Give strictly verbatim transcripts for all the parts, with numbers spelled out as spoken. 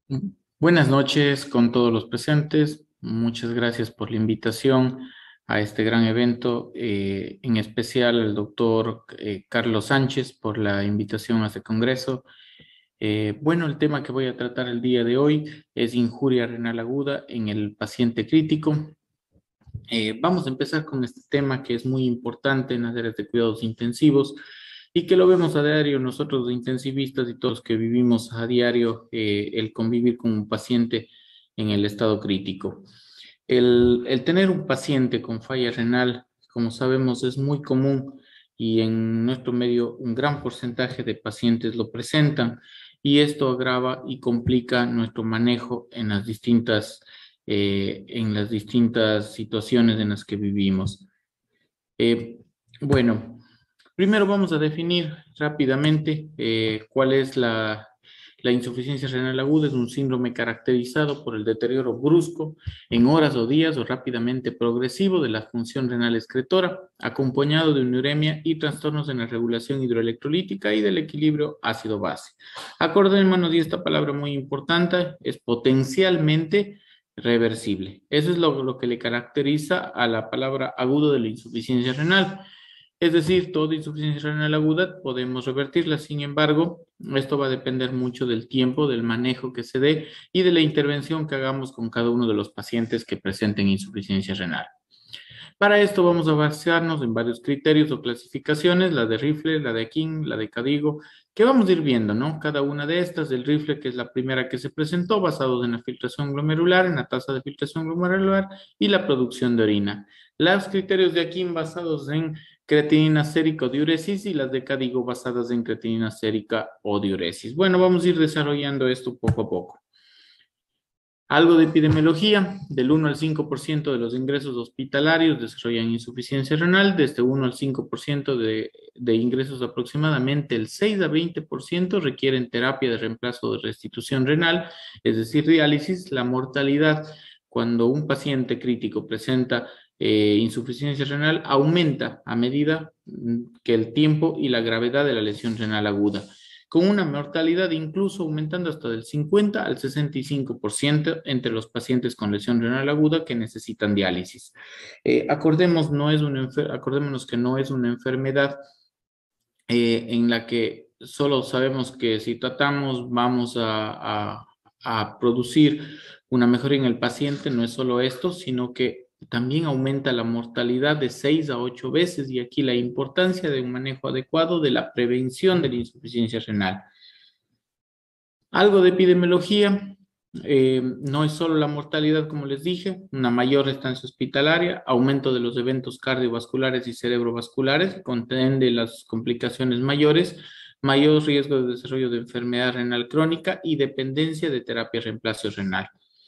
Buenas noches con todos los presentes. Muchas gracias por la invitación a este gran evento, eh, en especial al doctor eh, Carlos Sánchez por la invitación a este congreso. Eh, bueno, el tema que voy a tratar el día de hoy es injuria renal aguda en el paciente crítico. Eh, vamos a empezar con este tema que es muy importante en las áreas de cuidados intensivos y que lo vemos a diario nosotros los intensivistas y todos que vivimos a diario, eh, el convivir con un paciente en el estado crítico. El, el tener un paciente con falla renal, como sabemos, es muy común y en nuestro medio un gran porcentaje de pacientes lo presentan y esto agrava y complica nuestro manejo en las distintas, eh, en las distintas situaciones en las que vivimos. Eh, bueno, primero vamos a definir rápidamente eh, cuál es la, la insuficiencia renal aguda. Es un síndrome caracterizado por el deterioro brusco en horas o días o rápidamente progresivo de la función renal excretora, acompañado de una uremia y trastornos en la regulación hidroelectrolítica y del equilibrio ácido-base. Acordémonos, y esta palabra muy importante, es potencialmente reversible. Eso es lo, lo que le caracteriza a la palabra agudo de la insuficiencia renal. Es decir, toda insuficiencia renal aguda podemos revertirla. Sin embargo, esto va a depender mucho del tiempo, del manejo que se dé y de la intervención que hagamos con cada uno de los pacientes que presenten insuficiencia renal. Para esto vamos a basarnos en varios criterios o clasificaciones, la de Rifle, la de King, la de Cadigo, que vamos a ir viendo, ¿no? Cada una de estas, el Rifle, que es la primera que se presentó, basados en la filtración glomerular, en la tasa de filtración glomerular y la producción de orina. Los criterios de Akin basados en creatinina sérica o diuresis y las de Cadigo basadas en creatinina sérica o diuresis. Bueno, vamos a ir desarrollando esto poco a poco. Algo de epidemiología, del uno al cinco por ciento de los ingresos hospitalarios desarrollan insuficiencia renal, desde uno al cinco por ciento de, de ingresos aproximadamente el seis a veinte por ciento requieren terapia de reemplazo de restitución renal, es decir, diálisis. La mortalidad cuando un paciente crítico presenta eh, insuficiencia renal aumenta a medida que el tiempo y la gravedad de la lesión renal aguda, con una mortalidad incluso aumentando hasta del cincuenta al sesenta y cinco por ciento entre los pacientes con lesión renal aguda que necesitan diálisis. Eh, acordemos, no es una acordémonos que no es una enfermedad eh, en la que solo sabemos que si tratamos vamos a, a, a producir una mejoría en el paciente. No es solo esto, sino que también aumenta la mortalidad de seis a ocho veces, y aquí la importancia de un manejo adecuado de la prevención de la insuficiencia renal. Algo de epidemiología, eh, no es solo la mortalidad, como les dije, una mayor estancia hospitalaria, aumento de los eventos cardiovasculares y cerebrovasculares, comprende las complicaciones mayores, mayor riesgo de desarrollo de enfermedad renal crónica y dependencia de terapia reemplazo renal.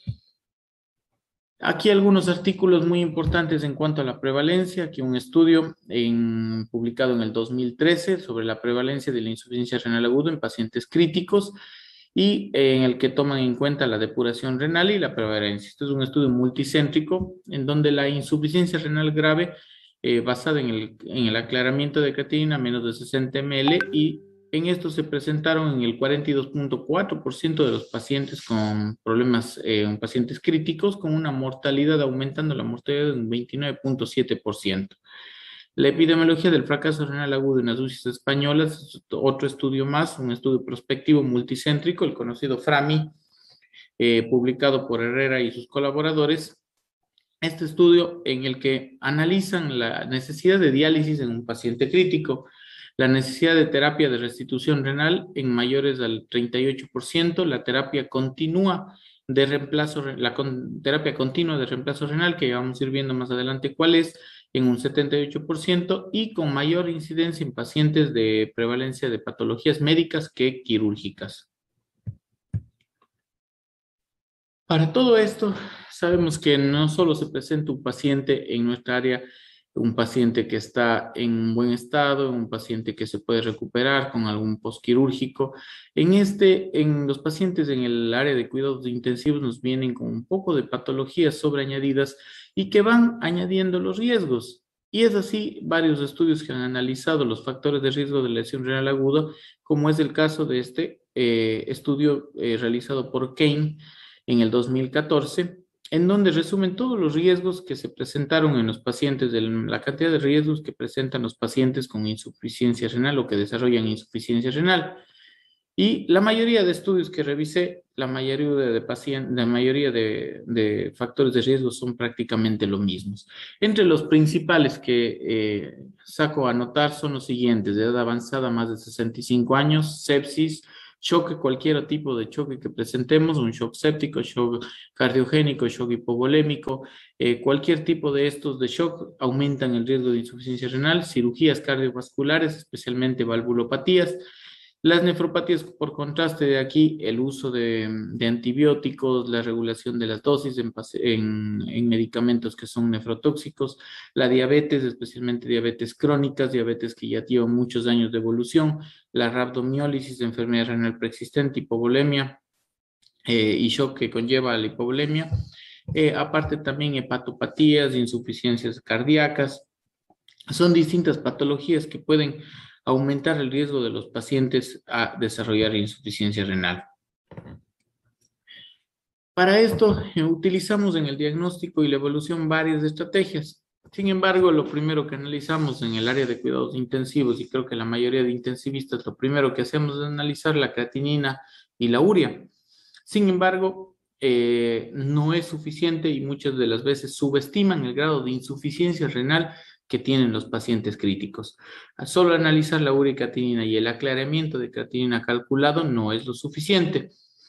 Aquí algunos artículos muy importantes en cuanto a la prevalencia. Aquí un estudio en, publicado en el dos mil trece sobre la prevalencia de la insuficiencia renal aguda en pacientes críticos y en el que toman en cuenta la depuración renal y la prevalencia. Este es un estudio multicéntrico en donde la insuficiencia renal grave, eh, basada en el, en el aclaramiento de creatinina menos de sesenta mililitros, y en esto se presentaron en el cuarenta y dos punto cuatro por ciento de los pacientes con problemas, eh, pacientes críticos, con una mortalidad, aumentando la mortalidad en un veintinueve punto siete por ciento. La epidemiología del fracaso renal agudo en las U C Is españolas es otro estudio más, un estudio prospectivo multicéntrico, el conocido FRAMI, eh, publicado por Herrera y sus colaboradores. Este estudio en el que analizan la necesidad de diálisis en un paciente crítico, la necesidad de terapia de restitución renal en mayores al treinta y ocho por ciento, la terapia continua de reemplazo, la con, terapia continua de reemplazo renal, que vamos a ir viendo más adelante cuál es, en un setenta y ocho por ciento, y con mayor incidencia en pacientes de prevalencia de patologías médicas que quirúrgicas. Para todo esto, sabemos que no solo se presenta un paciente en nuestra área, un paciente que está en buen estado, un paciente que se puede recuperar con algún postquirúrgico. En este, en los pacientes en el área de cuidados intensivos nos vienen con un poco de patologías sobreañadidas y que van añadiendo los riesgos. Y es así varios estudios que han analizado los factores de riesgo de lesión renal aguda, como es el caso de este eh, estudio eh, realizado por Kane en el dos mil catorce, en donde resumen todos los riesgos que se presentaron en los pacientes, de la cantidad de riesgos que presentan los pacientes con insuficiencia renal o que desarrollan insuficiencia renal. Y la mayoría de estudios que revisé, la mayoría de, pacientes, la mayoría de, de, factores de riesgo son prácticamente los mismos. Entre los principales que eh, saco a notar son los siguientes: de edad avanzada, más de sesenta y cinco años, sepsis, choque, cualquier tipo de choque que presentemos, un shock séptico, shock cardiogénico, shock hipovolémico, eh, cualquier tipo de estos de shock aumentan el riesgo de insuficiencia renal, cirugías cardiovasculares, especialmente valvulopatías. Las nefropatías, por contraste de aquí, el uso de, de antibióticos, la regulación de las dosis en, en, en, medicamentos que son nefrotóxicos, la diabetes, especialmente diabetes crónicas, diabetes que ya llevan muchos años de evolución, la rhabdomiólisis, enfermedad renal preexistente, hipovolemia eh, y shock que conlleva la hipovolemia. Eh, aparte también hepatopatías, insuficiencias cardíacas. Son distintas patologías que pueden aumentar el riesgo de los pacientes a desarrollar insuficiencia renal. Para esto, eh, utilizamos en el diagnóstico y la evaluación varias estrategias. Sin embargo, lo primero que analizamos en el área de cuidados intensivos, y creo que la mayoría de intensivistas, lo primero que hacemos es analizar la creatinina y la urea. Sin embargo, eh, no es suficiente y muchas de las veces subestiman el grado de insuficiencia renal que tienen los pacientes críticos. Solo analizar la urea y creatinina y el aclaramiento de creatinina calculado no es lo suficiente.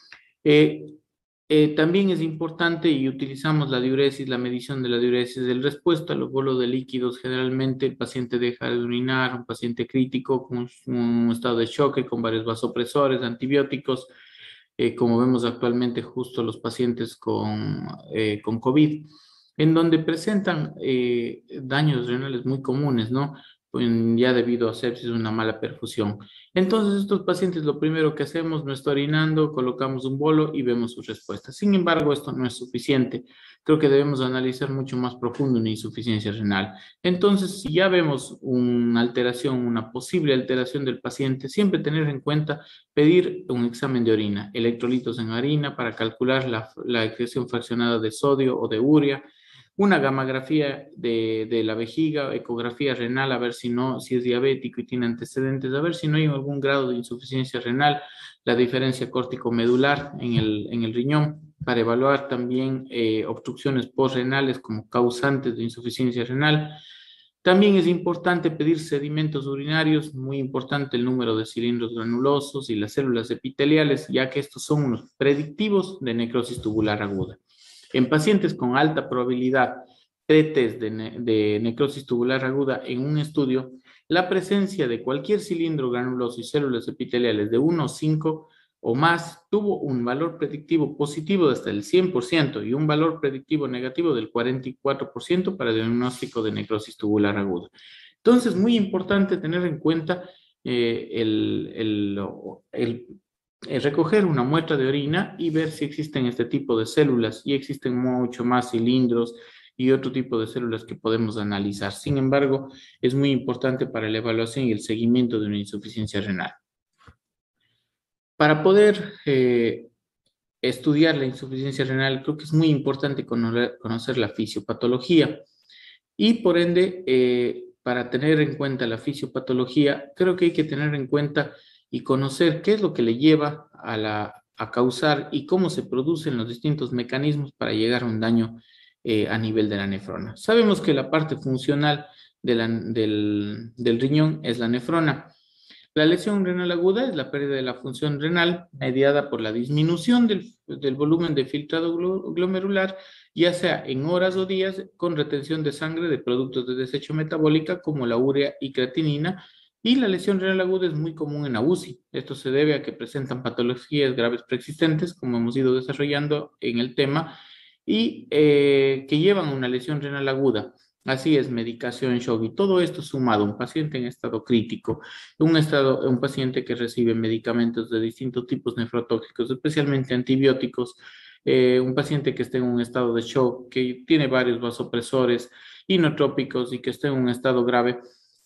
Eh, eh, también es importante, y utilizamos la diuresis, la medición de la diuresis, el respuesta a los bolos de líquidos. Generalmente el paciente deja de urinar, un paciente crítico con un estado de choque, con varios vasopresores, antibióticos, eh, como vemos actualmente justo los pacientes con, eh, con COVID, en donde presentan eh, daños renales muy comunes, ¿no? Pues ya debido a sepsis, una mala perfusión. Entonces, estos pacientes lo primero que hacemos, no está orinando, colocamos un bolo y vemos su respuesta. Sin embargo, esto no es suficiente. Creo que debemos analizar mucho más profundo una insuficiencia renal. Entonces, si ya vemos una alteración, una posible alteración del paciente, siempre tener en cuenta pedir un examen de orina, electrolitos en orina para calcular la, la excreción fraccionada de sodio o de urea, una gamografía de, de la vejiga, ecografía renal, a ver si no, si es diabético y tiene antecedentes, a ver si no hay algún grado de insuficiencia renal, la diferencia córtico-medular en el, en el riñón, para evaluar también eh, obstrucciones postrenales como causantes de insuficiencia renal. También es importante pedir sedimentos urinarios, muy importante el número de cilindros granulosos y las células epiteliales, ya que estos son unos predictivos de necrosis tubular aguda. En pacientes con alta probabilidad pretest de, ne de necrosis tubular aguda en un estudio, la presencia de cualquier cilindro granuloso y células epiteliales de uno o cinco o más tuvo un valor predictivo positivo de hasta el cien por ciento y un valor predictivo negativo del cuarenta y cuatro por ciento para el diagnóstico de necrosis tubular aguda. Entonces, muy importante tener en cuenta eh, el, el, el, el recoger una muestra de orina y ver si existen este tipo de células, y existen mucho más cilindros y otro tipo de células que podemos analizar. Sin embargo, es muy importante para la evaluación y el seguimiento de una insuficiencia renal. Para poder eh, estudiar la insuficiencia renal, creo que es muy importante conocer, conocer la fisiopatología. Y por ende, eh, para tener en cuenta la fisiopatología, creo que hay que tener en cuenta y conocer qué es lo que le lleva a, la, a causar y cómo se producen los distintos mecanismos para llegar a un daño eh, a nivel de la nefrona. Sabemos que la parte funcional de la, del, del riñón es la nefrona. La lesión renal aguda es la pérdida de la función renal mediada por la disminución del, del volumen de filtrado glomerular, ya sea en horas o días, con retención de sangre de productos de desecho metabólica como la urea y creatinina. Y la lesión renal aguda es muy común en la U C I. Esto se debe a que presentan patologías graves preexistentes, como hemos ido desarrollando en el tema, y eh, que llevan a una lesión renal aguda. Así es, medicación, shock, y todo esto sumado, un paciente en estado crítico, un, estado, un paciente que recibe medicamentos de distintos tipos nefrotóxicos, especialmente antibióticos, eh, un paciente que esté en un estado de shock, que tiene varios vasopresores inotrópicos y que esté en un estado grave,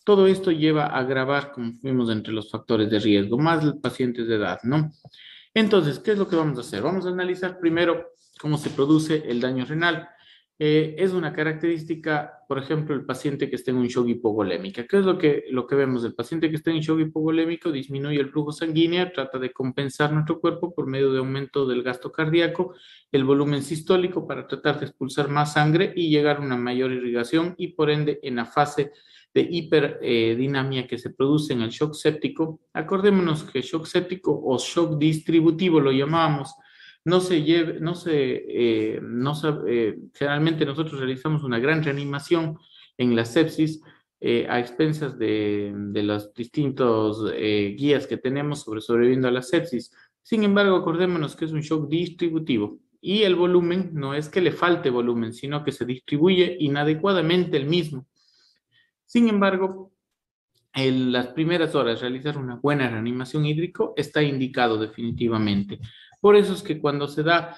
todo esto lleva a agravar, como vimos, entre los factores de riesgo, más los pacientes de edad, ¿no? Entonces, ¿qué es lo que vamos a hacer? Vamos a analizar primero cómo se produce el daño renal. Eh, es una característica, por ejemplo, el paciente que está en un shock hipovolémica. ¿Qué es lo que, lo que vemos? El paciente que está en shock hipovolémico disminuye el flujo sanguíneo, trata de compensar nuestro cuerpo por medio de aumento del gasto cardíaco, el volumen sistólico para tratar de expulsar más sangre y llegar a una mayor irrigación y por ende en la fase de hiperdinamia que se produce en el shock séptico. Acordémonos que shock séptico o shock distributivo lo llamamos. No se lleve, no se, eh, no se eh, generalmente nosotros realizamos una gran reanimación en la sepsis eh, a expensas de, de los distintos eh, guías que tenemos sobre sobreviviendo a la sepsis. Sin embargo, acordémonos que es un shock distributivo y el volumen no es que le falte volumen, sino que se distribuye inadecuadamente el mismo. Sin embargo, en las primeras horas realizar una buena reanimación hídrico está indicado definitivamente. Por eso es que cuando se da,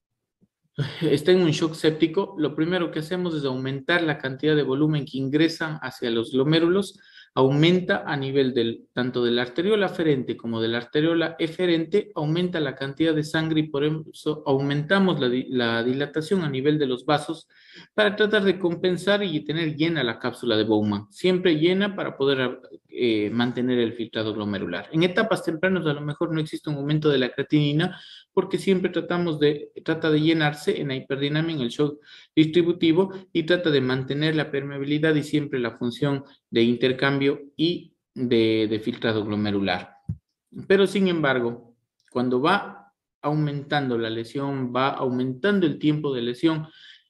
está en un shock séptico, lo primero que hacemos es aumentar la cantidad de volumen que ingresa hacia los glomérulos, aumenta a nivel del, tanto de la arteriola aferente como de la arteriola eferente, aumenta la cantidad de sangre y por eso aumentamos la, la dilatación a nivel de los vasos para tratar de compensar y tener llena la cápsula de Bowman, siempre llena para poder eh, mantener el filtrado glomerular. En etapas tempranas a lo mejor no existe un aumento de la creatinina porque siempre tratamos de, trata de llenarse en la hiperdinamia, en el shock distributivo y trata de mantener la permeabilidad y siempre la función de intercambio y de, de filtrado glomerular. Pero sin embargo, cuando va aumentando la lesión, va aumentando el tiempo de lesión,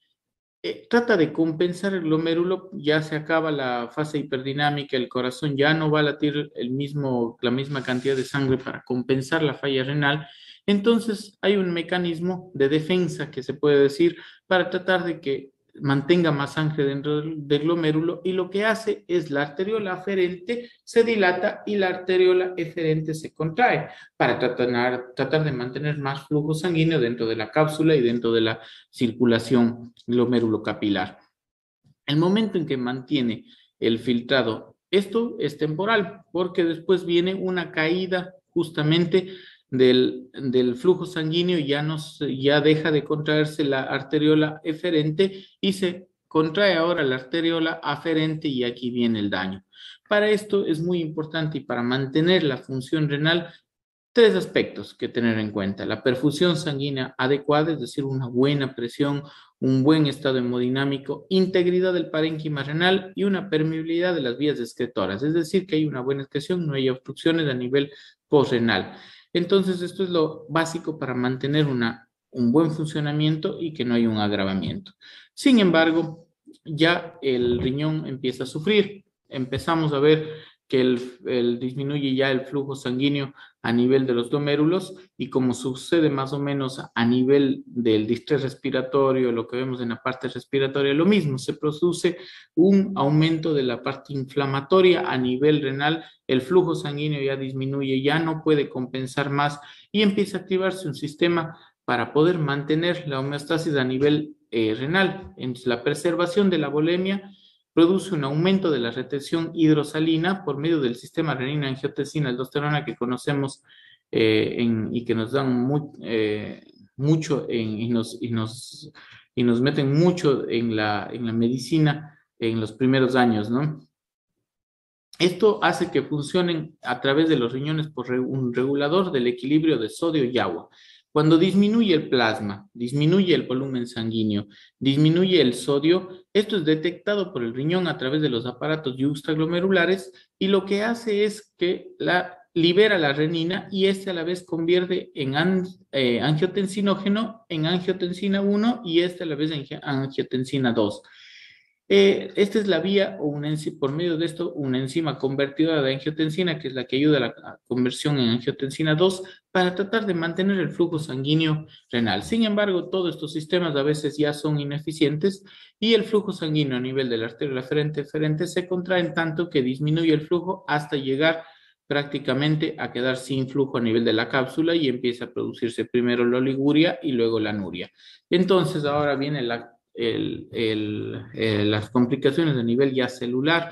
eh, trata de compensar el glomérulo, ya se acaba la fase hiperdinámica, el corazón ya no va a latir el mismo, la misma cantidad de sangre para compensar la falla renal. Entonces hay un mecanismo de defensa que se puede decir para tratar de que mantenga más sangre dentro del, del glomérulo y lo que hace es la arteriola aferente se dilata y la arteriola eferente se contrae para tratar, tratar de mantener más flujo sanguíneo dentro de la cápsula y dentro de la circulación glomerulocapilar. El momento en que mantiene el filtrado, esto es temporal porque después viene una caída justamente del, del flujo sanguíneo, ya, no, ya deja de contraerse la arteriola eferente y se contrae ahora la arteriola aferente y aquí viene el daño. Para esto es muy importante y para mantener la función renal, tres aspectos que tener en cuenta: la perfusión sanguínea adecuada, es decir, una buena presión, un buen estado hemodinámico, integridad del parénquima renal y una permeabilidad de las vías excretoras, es decir, que hay una buena excreción, no hay obstrucciones a nivel postrenal. Entonces, esto es lo básico para mantener una, un buen funcionamiento y que no haya un agravamiento. Sin embargo, ya el riñón empieza a sufrir. Empezamos a ver que el, el disminuye ya el flujo sanguíneo a nivel de los glomérulos y como sucede más o menos a nivel del distrés respiratorio, lo que vemos en la parte respiratoria, lo mismo, se produce un aumento de la parte inflamatoria a nivel renal, el flujo sanguíneo ya disminuye, ya no puede compensar más y empieza a activarse un sistema para poder mantener la homeostasis a nivel eh, renal. Entonces, la preservación de la volemia produce un aumento de la retención hidrosalina por medio del sistema renina-angiotensina-aldosterona que conocemos eh, en, y que nos dan muy, eh, mucho en, y, nos, y, nos, y nos meten mucho en la, en la medicina en los primeros años, ¿no? Esto hace que funcionen a través de los riñones por un regulador del equilibrio de sodio y agua. Cuando disminuye el plasma, disminuye el volumen sanguíneo, disminuye el sodio, esto es detectado por el riñón a través de los aparatos yuxtaglomerulares y lo que hace es que la, libera la renina y este a la vez convierte en an, eh, angiotensinógeno en angiotensina uno y este a la vez en angiotensina dos. Eh, esta es la vía, o una por medio de esto, una enzima convertidora de angiotensina, que es la que ayuda a la a conversión en angiotensina dos, para tratar de mantener el flujo sanguíneo renal. Sin embargo, todos estos sistemas a veces ya son ineficientes y el flujo sanguíneo a nivel de la arteria aferente eferente se contrae en tanto que disminuye el flujo hasta llegar prácticamente a quedar sin flujo a nivel de la cápsula y empieza a producirse primero la oliguria y luego la anuria. Entonces, ahora viene la El, el, eh, las complicaciones a nivel ya celular,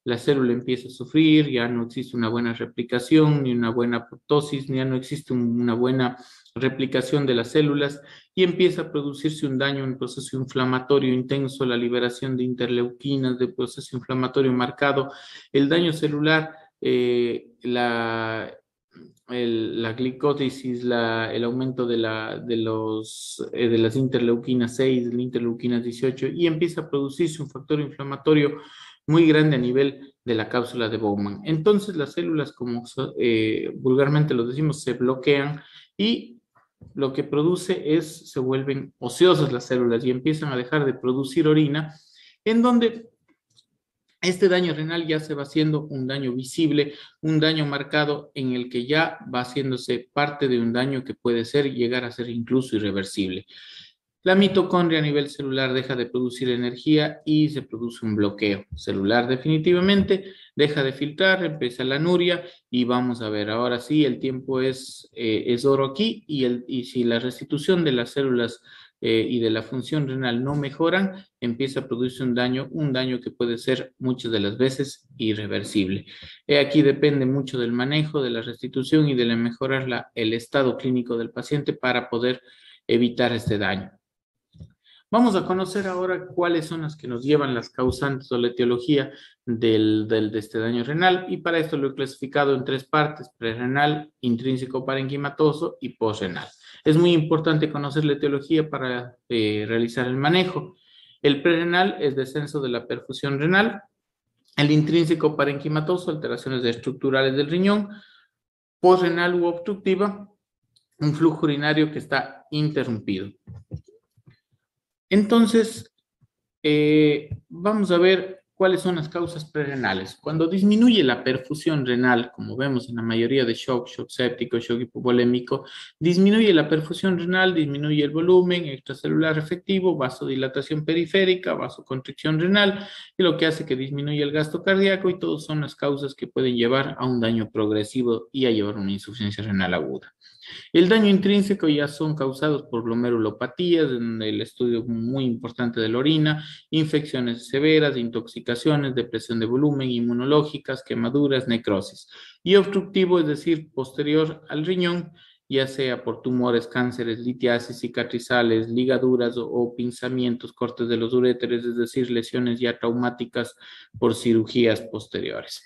la célula empieza a sufrir, ya no existe una buena replicación, ni una buena apoptosis, ya no existe una buena replicación de las células y empieza a producirse un daño, un proceso inflamatorio intenso, la liberación de interleuquinas, de proceso inflamatorio marcado, el daño celular, eh, la, el, la glicólisis, la, el aumento de, la, de, los, eh, de las interleuquinas seis, de las interleuquinas dieciocho, y empieza a producirse un factor inflamatorio muy grande a nivel de la cápsula de Bowman. Entonces las células, como eh, vulgarmente lo decimos, se bloquean y lo que produce es, se vuelven ociosas las células y empiezan a dejar de producir orina, en donde este daño renal ya se va haciendo un daño visible, un daño marcado en el que ya va haciéndose parte de un daño que puede ser, llegar a ser incluso irreversible. La mitocondria a nivel celular deja de producir energía y se produce un bloqueo celular definitivamente, deja de filtrar, empieza la anuria y vamos a ver, ahora sí, el tiempo es, eh, es oro aquí y, el, y si la restitución de las células eh, y de la función renal no mejoran, empieza a producirse un daño, un daño que puede ser muchas de las veces irreversible. Eh, aquí depende mucho del manejo, de la restitución y de la mejorar la, el estado clínico del paciente para poder evitar este daño. Vamos a conocer ahora cuáles son las que nos llevan las causantes o la etiología del, del, de este daño renal y para esto lo he clasificado en tres partes, prerrenal, intrínseco parenquimatoso y posrenal. Es muy importante conocer la etiología para eh, realizar el manejo. El prerrenal es descenso de la perfusión renal, el intrínseco parenquimatoso, alteraciones estructurales del riñón, posrenal u obstructiva, un flujo urinario que está interrumpido. Entonces, eh, vamos a ver cuáles son las causas prerrenales. Cuando disminuye la perfusión renal, como vemos en la mayoría de shock, shock séptico, shock hipovolémico, disminuye la perfusión renal, disminuye el volumen extracelular efectivo, vasodilatación periférica, vasoconstricción renal, y lo que hace que disminuya el gasto cardíaco, y todas son las causas que pueden llevar a un daño progresivo y a llevar a una insuficiencia renal aguda. El daño intrínseco ya son causados por glomerulopatías, en el estudio muy importante de la orina, infecciones severas, intoxicaciones, depresión de volumen, inmunológicas, quemaduras, necrosis. Y obstructivo, es decir, posterior al riñón, ya sea por tumores, cánceres, litiasis, cicatrizales, ligaduras o, o pinzamientos, cortes de los uréteres, es decir, lesiones ya traumáticas por cirugías posteriores.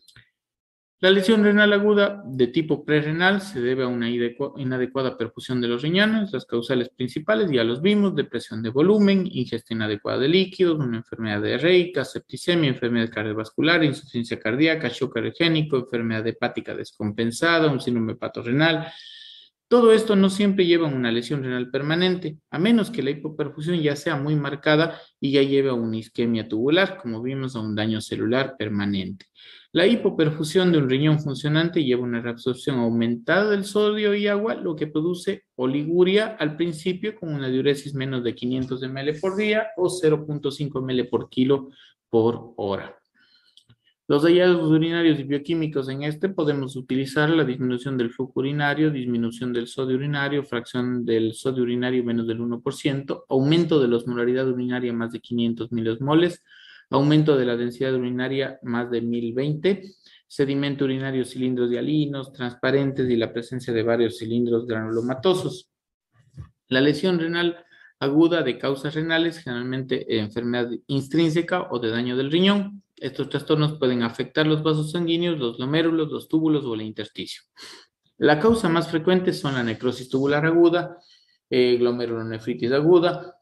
La lesión renal aguda de tipo prerrenal se debe a una inadecuada perfusión de los riñones. Las causales principales ya los vimos: depresión de volumen, ingesta inadecuada de líquidos, una enfermedad diarreica, septicemia, enfermedad cardiovascular, insuficiencia cardíaca, shock aerogénico, enfermedad hepática descompensada, un síndrome hepatorrenal. Todo esto no siempre lleva a una lesión renal permanente, a menos que la hipoperfusión ya sea muy marcada y ya lleve a una isquemia tubular, como vimos, a un daño celular permanente. La hipoperfusión de un riñón funcionante lleva una reabsorción aumentada del sodio y agua, lo que produce oliguria al principio con una diuresis menos de quinientos mililitros por día o cero punto cinco mililitros por kilo por hora. Los hallazgos urinarios y bioquímicos en este podemos utilizar la disminución del flujo urinario, disminución del sodio urinario, fracción del sodio urinario menos del uno por ciento, aumento de la osmolaridad urinaria más de quinientos milimoles, aumento de la densidad urinaria más de mil veinte, sedimento urinario, cilindros hialinos, transparentes y la presencia de varios cilindros granulomatosos. La lesión renal aguda de causas renales, generalmente enfermedad intrínseca o de daño del riñón. Estos trastornos pueden afectar los vasos sanguíneos, los glomérulos, los túbulos o el intersticio. La causa más frecuente son la necrosis tubular aguda, eh, glomerulonefritis aguda,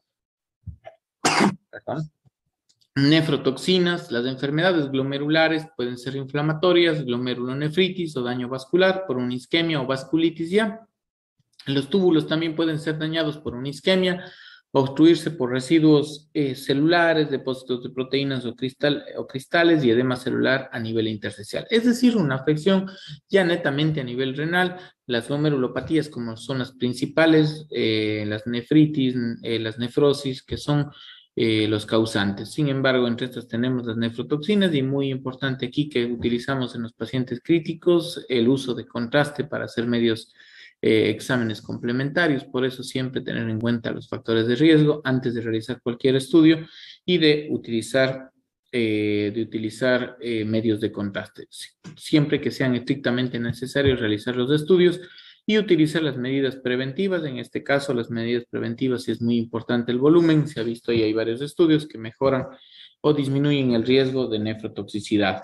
perdón, nefrotoxinas. Las enfermedades glomerulares pueden ser inflamatorias, glomerulonefritis o daño vascular por una isquemia o vasculitis ya. Los túbulos también pueden ser dañados por una isquemia, obstruirse por residuos eh, celulares, depósitos de proteínas o, cristal, o cristales y edema celular a nivel intersticial. Es decir, una afección ya netamente a nivel renal. Las glomerulopatías, como son las principales, eh, las nefritis, eh, las nefrosis, que son eh, los causantes. Sin embargo, entre estas tenemos las nefrotoxinas y muy importante aquí que utilizamos en los pacientes críticos el uso de contraste para hacer medios Eh, exámenes complementarios. Por eso siempre tener en cuenta los factores de riesgo antes de realizar cualquier estudio y de utilizar eh, de utilizar eh, medios de contraste, siempre que sean estrictamente necesarios realizar los estudios y utilizar las medidas preventivas. En este caso, las medidas preventivas, sí es muy importante el volumen. Se ha visto y hay varios estudios que mejoran o disminuyen el riesgo de nefrotoxicidad.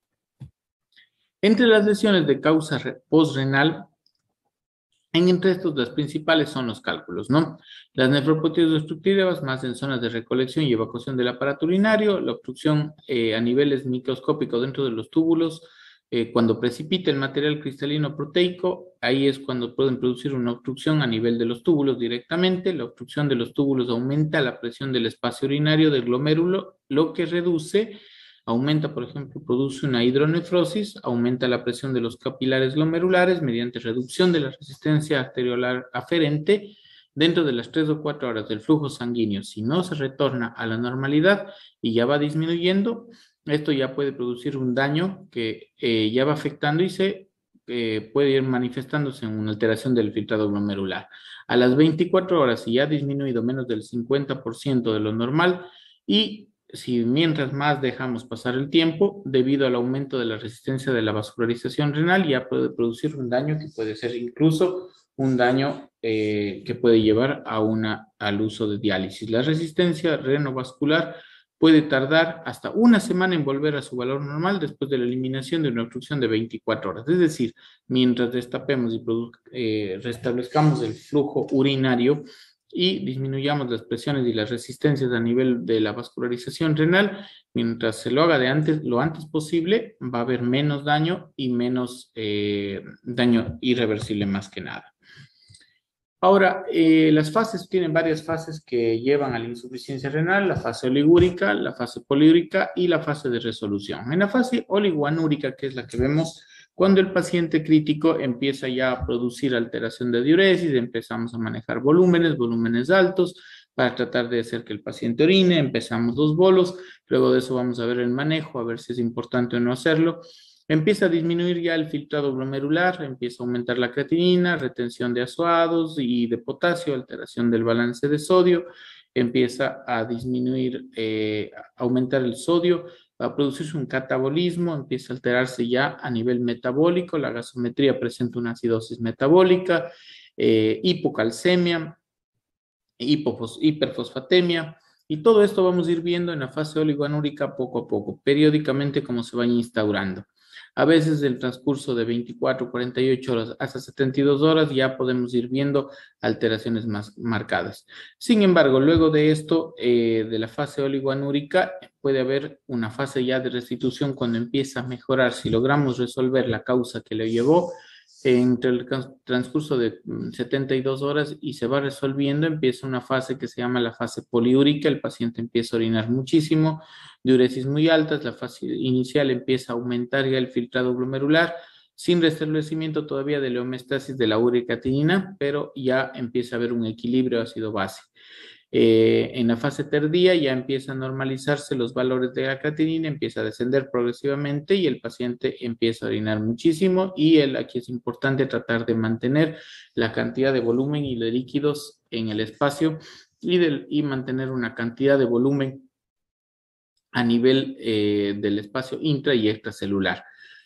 Entre las lesiones de causa postrenal, en entre estos, las principales son los cálculos, ¿no? Las nefropatías obstructivas, más en zonas de recolección y evacuación del aparato urinario, la obstrucción eh, a niveles microscópicos dentro de los túbulos, eh, cuando precipita el material cristalino proteico, ahí es cuando pueden producir una obstrucción a nivel de los túbulos directamente. La obstrucción de los túbulos aumenta la presión del espacio urinario del glomérulo, lo que reduce aumenta, por ejemplo, produce una hidronefrosis, aumenta la presión de los capilares glomerulares mediante reducción de la resistencia arteriolar aferente dentro de las tres o cuatro horas del flujo sanguíneo. Si no se retorna a la normalidad y ya va disminuyendo, esto ya puede producir un daño que eh, ya va afectando y se eh, puede ir manifestándose en una alteración del filtrado glomerular. A las veinticuatro horas, si ya ha disminuido menos del cincuenta por ciento de lo normal, y si mientras más dejamos pasar el tiempo, debido al aumento de la resistencia de la vascularización renal, ya puede producir un daño que puede ser incluso un daño eh, que puede llevar a una, al uso de diálisis. La resistencia renovascular puede tardar hasta una semana en volver a su valor normal después de la eliminación de una obstrucción de veinticuatro horas. Es decir, mientras destapemos y eh, restablezcamos el flujo urinario, y disminuyamos las presiones y las resistencias a nivel de la vascularización renal, mientras se lo haga de antes, lo antes posible, va a haber menos daño y menos eh, daño irreversible más que nada. Ahora, eh, las fases tienen varias fases que llevan a la insuficiencia renal: la fase oligúrica, la fase poliúrica y la fase de resolución. En la fase oligoanúrica, que es la que vemos cuando el paciente crítico empieza ya a producir alteración de diuresis, empezamos a manejar volúmenes, volúmenes altos, para tratar de hacer que el paciente orine, empezamos los bolos, luego de eso vamos a ver el manejo, a ver si es importante o no hacerlo. Empieza a disminuir ya el filtrado glomerular, empieza a aumentar la creatinina, retención de ácidos y de potasio, alteración del balance de sodio, empieza a disminuir, eh, a aumentar el sodio, va a producirse un catabolismo, empieza a alterarse ya a nivel metabólico, la gasometría presenta una acidosis metabólica, eh, hipocalcemia, hipofos, hiperfosfatemia, y todo esto vamos a ir viendo en la fase oligoanúrica poco a poco, periódicamente como se van instaurando. A veces el transcurso de veinticuatro, cuarenta y ocho horas hasta setenta y dos horas ya podemos ir viendo alteraciones más marcadas. Sin embargo, luego de esto, eh, de la fase oligoanúrica, puede haber una fase ya de restitución cuando empieza a mejorar. Si logramos resolver la causa que le llevó, entre el transcurso de setenta y dos horas y se va resolviendo, empieza una fase que se llama la fase poliúrica. El paciente empieza a orinar muchísimo, diuresis muy altas, la fase inicial empieza a aumentar ya el filtrado glomerular, sin restablecimiento todavía de la homeostasis de la ureacatinina, pero ya empieza a haber un equilibrio ácido-base. Eh, en la fase tardía ya empiezan a normalizarse los valores de la creatinina, empieza a descender progresivamente y el paciente empieza a orinar muchísimo, y el, aquí es importante tratar de mantener la cantidad de volumen y de líquidos en el espacio y, del, y mantener una cantidad de volumen a nivel eh, del espacio intra y extracelular.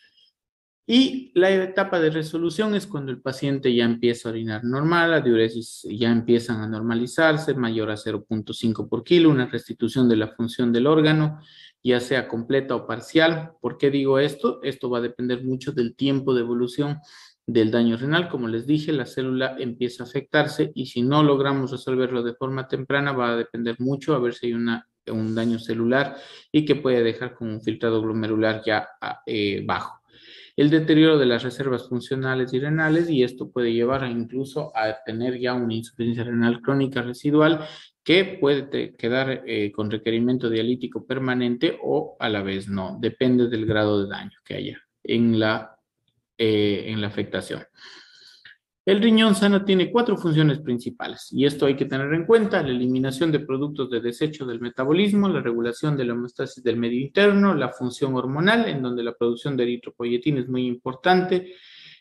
Y la etapa de resolución es cuando el paciente ya empieza a orinar normal, la diuresis ya empiezan a normalizarse, mayor a cero punto cinco por kilo, una restitución de la función del órgano, ya sea completa o parcial. ¿Por qué digo esto? Esto va a depender mucho del tiempo de evolución del daño renal. Como les dije, la célula empieza a afectarse y si no logramos resolverlo de forma temprana, va a depender mucho a ver si hay una, un daño celular y que puede dejar con un filtrado glomerular ya eh, bajo. El deterioro de las reservas funcionales y renales, y esto puede llevar a incluso a tener ya una insuficiencia renal crónica residual que puede quedar eh, con requerimiento dialítico permanente o a la vez no, depende del grado de daño que haya en la, eh, en la afectación. El riñón sano tiene cuatro funciones principales y esto hay que tener en cuenta: la eliminación de productos de desecho del metabolismo, la regulación de la homeostasis del medio interno, la función hormonal, en donde la producción de eritropoyetina es muy importante,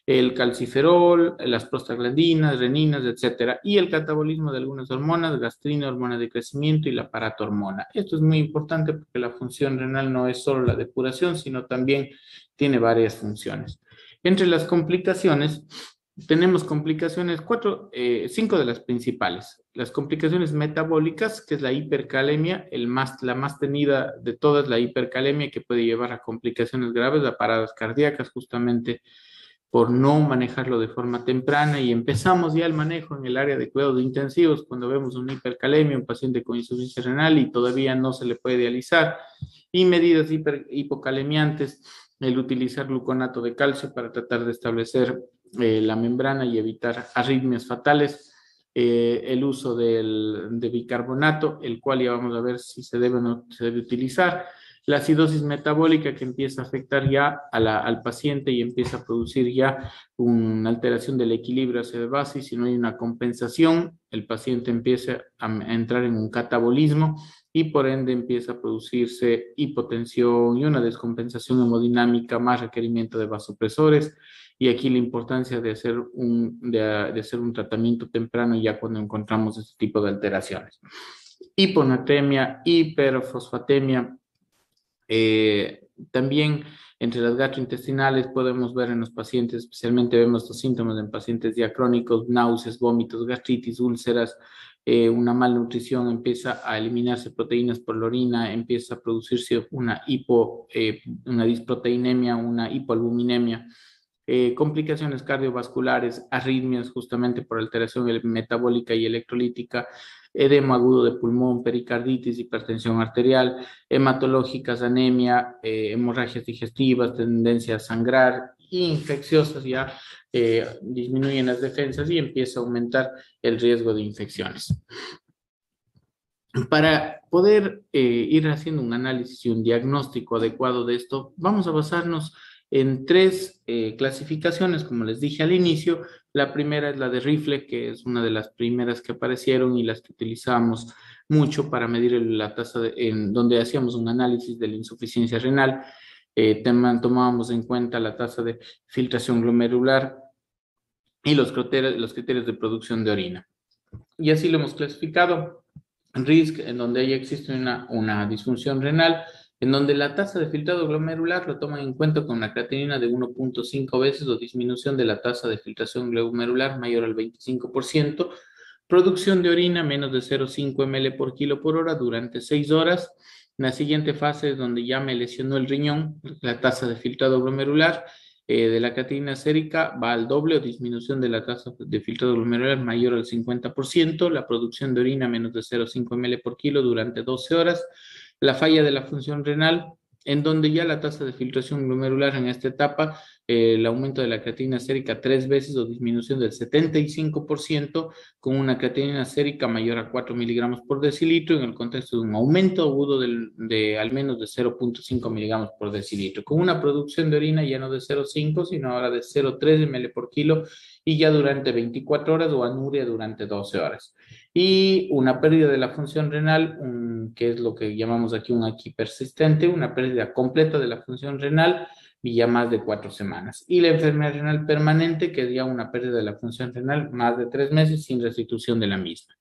el calciferol, las prostaglandinas, reninas, etcétera, y el catabolismo de algunas hormonas, gastrina, hormona de crecimiento y la paratormona. Esto es muy importante porque la función renal no es solo la depuración, sino también tiene varias funciones. Entre las complicaciones, tenemos complicaciones, cuatro, eh, cinco de las principales. Las complicaciones metabólicas, que es la hipercalemia, el más, la más tenida de todas, la hipercalemia, que puede llevar a complicaciones graves, a paradas cardíacas, justamente por no manejarlo de forma temprana, y empezamos ya el manejo en el área de cuidados intensivos cuando vemos una hipercalemia, un paciente con insuficiencia renal y todavía no se le puede dializar, y medidas hiper, hipocalemiantes, el utilizar gluconato de calcio para tratar de establecer eh, la membrana y evitar arritmias fatales, eh, el uso del, de bicarbonato, el cual ya vamos a ver si se debe o no se debe utilizar, la acidosis metabólica que empieza a afectar ya a la, al paciente y empieza a producir ya una alteración del equilibrio hacia la base, y si no hay una compensación, el paciente empieza a, a entrar en un catabolismo y por ende empieza a producirse hipotensión y una descompensación hemodinámica, más requerimiento de vasopresores, y aquí la importancia de hacer un, de, de hacer un tratamiento temprano ya cuando encontramos este tipo de alteraciones. Hiponatremia, hiperfosfatemia. Eh, también entre las gastrointestinales podemos ver en los pacientes, especialmente vemos estos síntomas en pacientes diacrónicos, náuseas, vómitos, gastritis, úlceras, eh, una malnutrición, empieza a eliminarse proteínas por la orina, empieza a producirse una hipo, eh, una disproteinemia, una hipoalbuminemia. Eh, complicaciones cardiovasculares, arritmias justamente por alteración metabólica y electrolítica, edema agudo de pulmón, pericarditis, hipertensión arterial, hematológicas, anemia, eh, hemorragias digestivas, tendencia a sangrar, infecciosas ya eh, disminuyen las defensas y empieza a aumentar el riesgo de infecciones. Para poder eh, ir haciendo un análisis y un diagnóstico adecuado de esto, vamos a basarnos en tres eh, clasificaciones, como les dije al inicio. La primera es la de Rifle, que es una de las primeras que aparecieron y las que utilizamos mucho para medir la tasa, de, en donde hacíamos un análisis de la insuficiencia renal. Eh, tomábamos en cuenta la tasa de filtración glomerular y los criterios, los criterios de producción de orina. Y así lo hemos clasificado. RISC, en donde ya existe una, una disfunción renal, en donde la tasa de filtrado glomerular lo toman en cuenta con una creatinina de uno punto cinco veces o disminución de la tasa de filtración glomerular mayor al veinticinco por ciento, producción de orina menos de cero punto cinco mililitros por kilo por hora durante seis horas. En la siguiente fase es donde ya me lesionó el riñón, la tasa de filtrado glomerular eh, de la creatinina sérica va al doble o disminución de la tasa de filtrado glomerular mayor al cincuenta por ciento, la producción de orina menos de cero punto cinco mililitros por kilo durante doce horas, la falla de la función renal, en donde ya la tasa de filtración glomerular en esta etapa, eh, el aumento de la creatinina sérica tres veces o disminución del setenta y cinco por ciento, con una creatinina sérica mayor a cuatro miligramos por decilitro, en el contexto de un aumento agudo del, de al menos de cero punto cinco miligramos por decilitro, con una producción de orina ya no de cero punto cinco, sino ahora de cero punto tres mililitros por kilo, y ya durante veinticuatro horas, o anuria durante doce horas. Y una pérdida de la función renal, um, que es lo que llamamos aquí un aquí persistente, una pérdida completa de la función renal y ya más de cuatro semanas. Y la enfermedad renal permanente, que es ya una pérdida de la función renal más de tres meses sin restitución de la misma.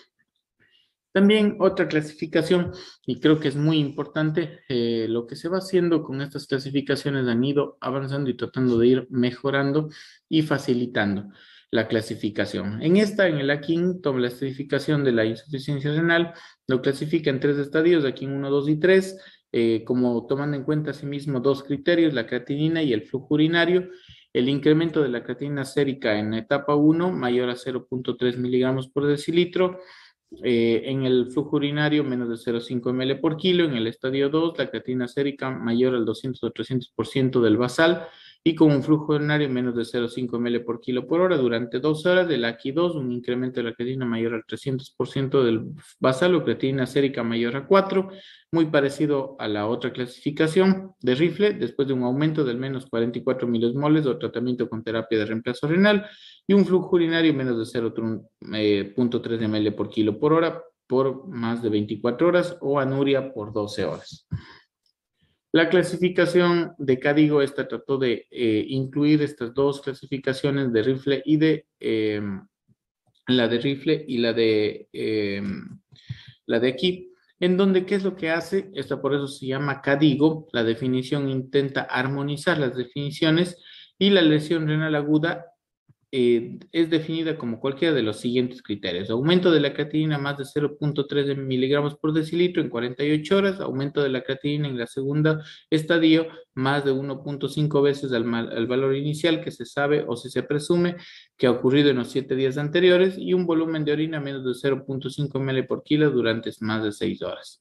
También otra clasificación, y creo que es muy importante, eh, lo que se va haciendo con estas clasificaciones han ido avanzando y tratando de ir mejorando y facilitando la clasificación. En esta, en el Akin, toma la clasificación de la insuficiencia renal, lo clasifica en tres estadios, Akin uno, dos y tres, eh, como tomando en cuenta asimismo dos criterios, la creatinina y el flujo urinario. El incremento de la creatinina sérica en etapa uno mayor a cero punto tres miligramos por decilitro, eh, en el flujo urinario menos de cero punto cinco mililitros por kilo, en el estadio dos la creatinina sérica mayor al doscientos o trescientos por ciento del basal y con un flujo urinario menos de cero punto cinco mililitros por kilo por hora durante doce horas. Del A Q I dos, un incremento de la creatinina mayor al trescientos por ciento del basal o creatinina sérica mayor a cuatro, muy parecido a la otra clasificación de Rifle, después de un aumento del menos cuarenta y cuatro milimoles o tratamiento con terapia de reemplazo renal, y un flujo urinario menos de cero punto tres mililitros por kilo por hora por más de veinticuatro horas, o anuria por doce horas. La clasificación de CADIGO, esta trató de eh, incluir estas dos clasificaciones de rifle y de eh, la de rifle y la de eh, la de aquí, en donde qué es lo que hace, esta por eso se llama CADIGO, la definición intenta armonizar las definiciones y la lesión renal aguda eh, es definida como cualquiera de los siguientes criterios. Aumento de la creatinina más de cero punto tres miligramos por decilitro en cuarenta y ocho horas, aumento de la creatinina en la segunda estadio más de uno punto cinco veces al, al valor inicial que se sabe o si se presume que ha ocurrido en los siete días anteriores y un volumen de orina menos de cero punto cinco mililitros por kilo durante más de seis horas.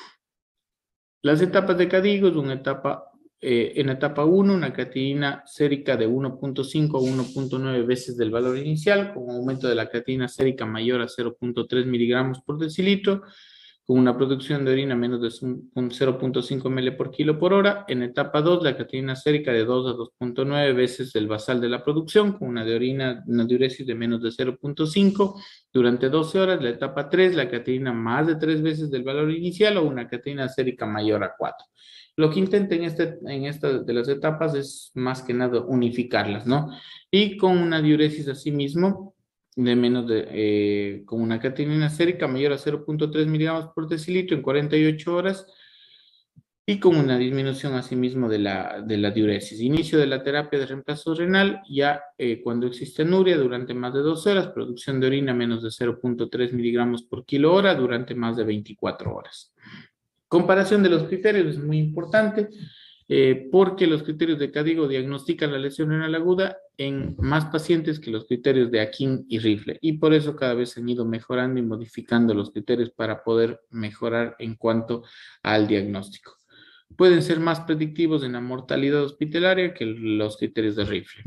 Las etapas de CADIGO es una etapa Eh, en etapa uno, una creatinina sérica de uno punto cinco a uno punto nueve veces del valor inicial, con aumento de la creatinina sérica mayor a cero punto tres miligramos por decilitro, con una producción de orina menos de cero punto cinco mililitros por kilo por hora. En etapa dos, la creatinina sérica de dos a dos punto nueve veces del basal de la producción, con una de orina, una diuresis de menos de cero punto cinco durante doce horas. La etapa tres, la creatinina más de tres veces del valor inicial o una creatinina sérica mayor a cuatro. Lo que intenta en, este, en esta de las etapas es más que nada unificarlas, ¿no? Y con una diuresis asimismo de menos de, eh, con una creatinina sérica mayor a cero punto tres miligramos por decilitro en cuarenta y ocho horas y con una disminución asimismo de la, de la diuresis. Inicio de la terapia de reemplazo renal ya eh, cuando existe anuria durante más de dos horas, producción de orina menos de cero punto tres miligramos por kilo hora durante más de veinticuatro horas. Comparación de los criterios es muy importante eh, porque los criterios de CADIGO diagnostican la lesión renal aguda en más pacientes que los criterios de Akin y Rifle y por eso cada vez se han ido mejorando y modificando los criterios para poder mejorar en cuanto al diagnóstico. Pueden ser más predictivos en la mortalidad hospitalaria que los criterios de Rifle.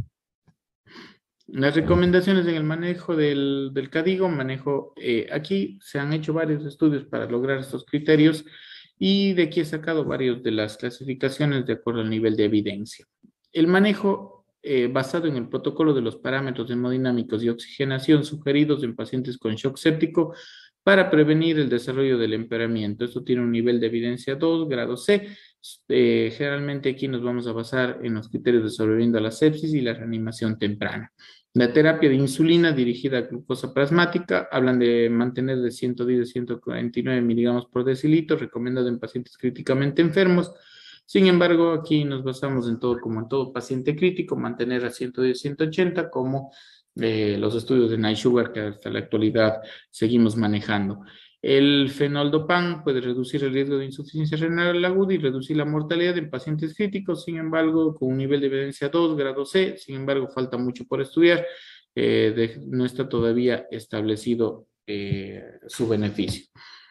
Las recomendaciones en el manejo del, del CADIGO, manejo, eh, aquí se han hecho varios estudios para lograr estos criterios y de aquí he sacado varios de las clasificaciones de acuerdo al nivel de evidencia. El manejo eh, basado en el protocolo de los parámetros hemodinámicos y oxigenación sugeridos en pacientes con shock séptico para prevenir el desarrollo del empeoramiento. Esto tiene un nivel de evidencia dos, grado C. Eh, generalmente aquí nos vamos a basar en los criterios de sobreviviendo a la sepsis y la reanimación temprana. La terapia de insulina dirigida a glucosa plasmática, hablan de mantener de ciento diez a ciento cuarenta y nueve miligramos por decilitro, recomendado en pacientes críticamente enfermos. Sin embargo, aquí nos basamos en todo, como en todo paciente crítico, mantener a ciento diez a ciento ochenta como eh, los estudios de Night Sugar que hasta la actualidad seguimos manejando. El fenoldopam puede reducir el riesgo de insuficiencia renal aguda y reducir la mortalidad en pacientes críticos, sin embargo, con un nivel de evidencia dos, grado C, sin embargo, falta mucho por estudiar, eh, de, no está todavía establecido eh, su beneficio.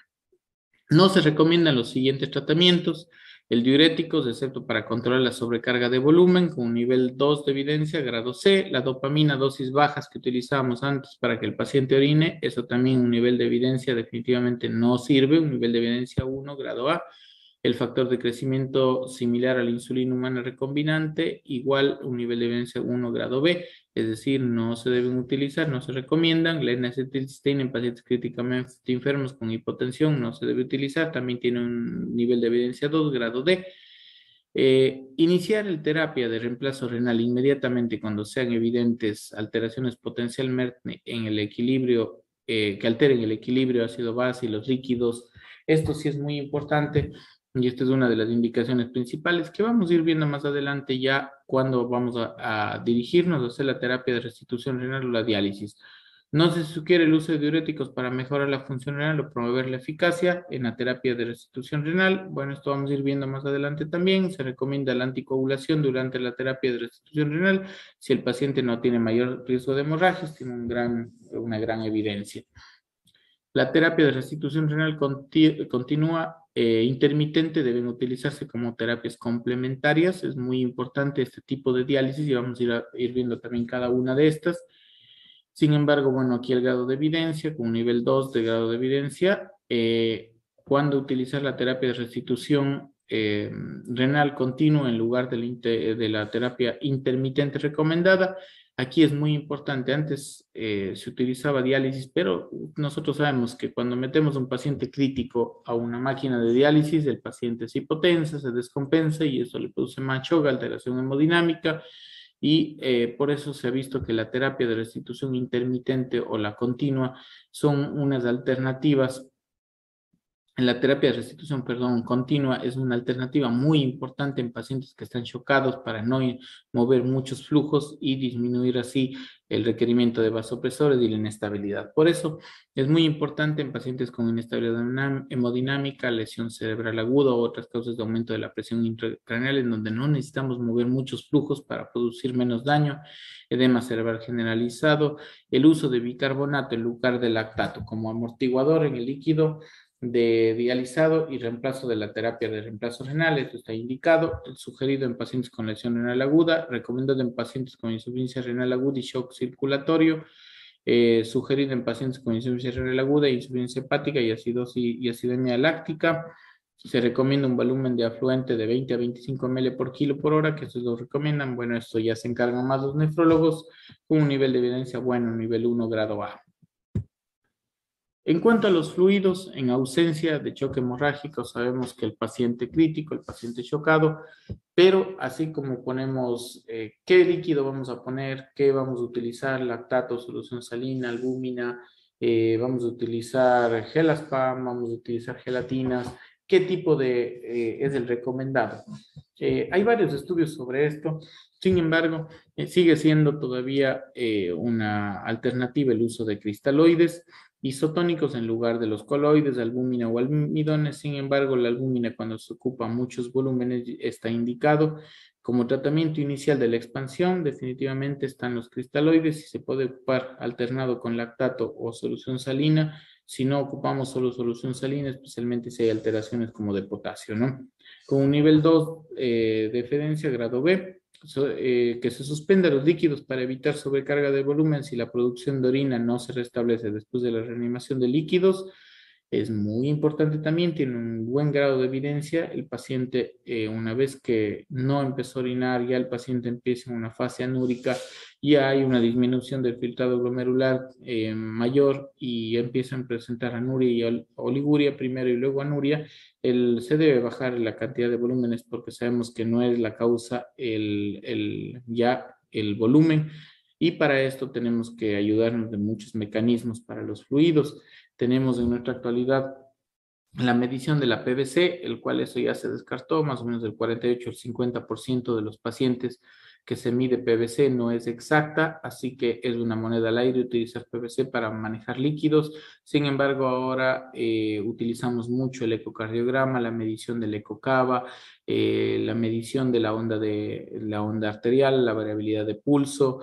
No se recomiendan los siguientes tratamientos: el diuréticos, excepto para controlar la sobrecarga de volumen, con un nivel dos de evidencia, grado C. La dopamina, dosis bajas que utilizábamos antes para que el paciente orine, eso también un nivel de evidencia definitivamente no sirve, un nivel de evidencia uno, grado A. El factor de crecimiento similar a la insulina humana recombinante, igual un nivel de evidencia uno, grado B, es decir, no se deben utilizar, no se recomiendan. La N-acetilcisteína en pacientes críticamente enfermos con hipotensión no se debe utilizar, también tiene un nivel de evidencia dos, grado D. Eh, iniciar el terapia de reemplazo renal inmediatamente cuando sean evidentes alteraciones potencialmente en el equilibrio, eh, que alteren el equilibrio ácido-base y los líquidos. Esto sí es muy importante y esta es una de las indicaciones principales que vamos a ir viendo más adelante ya cuando vamos a, a dirigirnos a hacer la terapia de restitución renal o la diálisis. No se sugiere el uso de diuréticos para mejorar la función renal o promover la eficacia en la terapia de restitución renal. Bueno, esto vamos a ir viendo más adelante también. Se recomienda la anticoagulación durante la terapia de restitución renal si el paciente no tiene mayor riesgo de hemorragias, tiene un gran, una gran evidencia. La terapia de restitución renal conti continua eh, intermitente deben utilizarse como terapias complementarias. Es muy importante este tipo de diálisis y vamos a ir, a, ir viendo también cada una de estas. Sin embargo, bueno, aquí el grado de evidencia, con un nivel dos de grado de evidencia, eh, cuando utilizar la terapia de restitución eh, renal continua en lugar de la, de la terapia intermitente recomendada, Aquí es muy importante, antes eh, se utilizaba diálisis, pero nosotros sabemos que cuando metemos un paciente crítico a una máquina de diálisis, el paciente se hipotensa, se descompensa y eso le produce manchoga, alteración hemodinámica, y eh, por eso se ha visto que la terapia de restitución intermitente o la continua son unas alternativas. La terapia de restitución, perdón, continua es una alternativa muy importante en pacientes que están chocados para no mover muchos flujos y disminuir así el requerimiento de vasopresores y la inestabilidad. Por eso es muy importante en pacientes con inestabilidad hemodinámica, lesión cerebral aguda o otras causas de aumento de la presión intracraneal en donde no necesitamos mover muchos flujos para producir menos daño, edema cerebral generalizado, el uso de bicarbonato en lugar de lactato como amortiguador en el líquido de dializado y reemplazo de la terapia de reemplazo renal. Esto está indicado, sugerido en pacientes con lesión renal aguda, recomendado en pacientes con insuficiencia renal aguda y shock circulatorio, eh, sugerido en pacientes con insuficiencia renal aguda, insuficiencia hepática y acidosis y acidemia láctica. Se recomienda un volumen de afluente de veinte a veinticinco mililitros por kilo por hora, que estos lo recomiendan. Bueno, esto ya se encargan más los nefrólogos con un nivel de evidencia bueno, nivel uno, grado A. En cuanto a los fluidos, en ausencia de choque hemorrágico, sabemos que el paciente crítico, el paciente chocado, pero así como ponemos eh, qué líquido vamos a poner, qué vamos a utilizar, lactato, solución salina, albúmina, eh, vamos a utilizar gelaspam, vamos a utilizar gelatinas, qué tipo de eh, es el recomendado. Eh, hay varios estudios sobre esto, sin embargo, eh, sigue siendo todavía eh, una alternativa el uso de cristaloides isotónicos en lugar de los coloides, albúmina o almidones. Sin embargo, la albúmina cuando se ocupa muchos volúmenes está indicado como tratamiento inicial de la expansión. Definitivamente están los cristaloides y se puede ocupar alternado con lactato o solución salina. Si no ocupamos solo solución salina, especialmente si hay alteraciones como de potasio, ¿no? Con un nivel dos eh, de evidencia, grado B, So, eh, que se suspenda los líquidos para evitar sobrecarga de volumen si la producción de orina no se restablece después de la reanimación de líquidos. Es muy importante también, tiene un buen grado de evidencia. El paciente, eh, una vez que no empezó a orinar, ya el paciente empieza en una fase anúrica, ya hay una disminución del filtrado glomerular eh, mayor y empiezan a presentar anuria y ol oliguria primero y luego anuria. El, se debe bajar la cantidad de volúmenes porque sabemos que no es la causa el, el, ya el volumen, y para esto tenemos que ayudarnos de muchos mecanismos para los fluidos. Tenemos en nuestra actualidad la medición de la P V C, el cual eso ya se descartó, más o menos del cuarenta y ocho al cincuenta por ciento de los pacientes que se mide P V C no es exacta, así que es una moneda al aire utilizar P V C para manejar líquidos. Sin embargo, ahora eh, utilizamos mucho el ecocardiograma, la medición del ecocava, eh, la medición de la onda, de, la onda arterial, la variabilidad de pulso.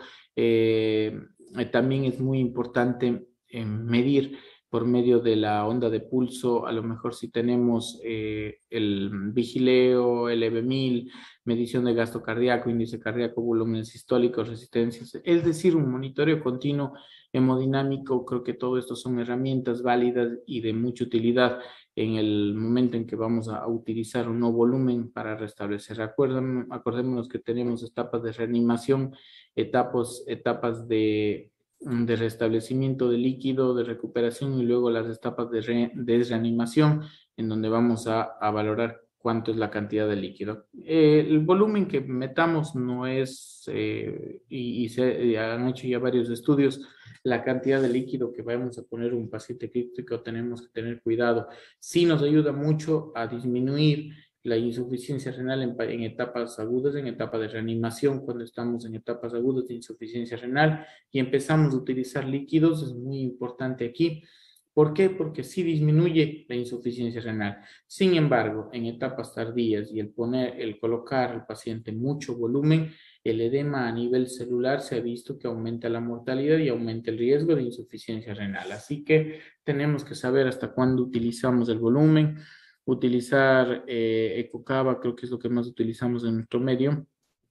Eh, también es muy importante eh, medir por medio de la onda de pulso, a lo mejor si tenemos eh, el vigileo, el E V mil, medición de gasto cardíaco, índice cardíaco, volúmenes sistólicos, resistencias, es decir, un monitoreo continuo hemodinámico. Creo que todo esto son herramientas válidas y de mucha utilidad en el momento en que vamos a utilizar un nuevo volumen para restablecer. Acuérdenme, acordémonos que tenemos etapas de reanimación, etapas, etapas de de restablecimiento de líquido, de recuperación y luego las etapas de, re, de reanimación, en donde vamos a, a valorar cuánto es la cantidad de líquido. Eh, el volumen que metamos no es, eh, y, y se y han hecho ya varios estudios, la cantidad de líquido que vamos a poner un paciente crítico, tenemos que tener cuidado. Sí nos ayuda mucho a disminuir la insuficiencia renal en, en etapas agudas, en etapa de reanimación, cuando estamos en etapas agudas de insuficiencia renal y empezamos a utilizar líquidos, es muy importante aquí. ¿Por qué? Porque sí disminuye la insuficiencia renal. Sin embargo, en etapas tardías y el poner, el colocar al paciente mucho volumen, el edema a nivel celular se ha visto que aumenta la mortalidad y aumenta el riesgo de insuficiencia renal. Así que tenemos que saber hasta cuándo utilizamos el volumen. Utilizar eh, ecocava, creo que es lo que más utilizamos en nuestro medio.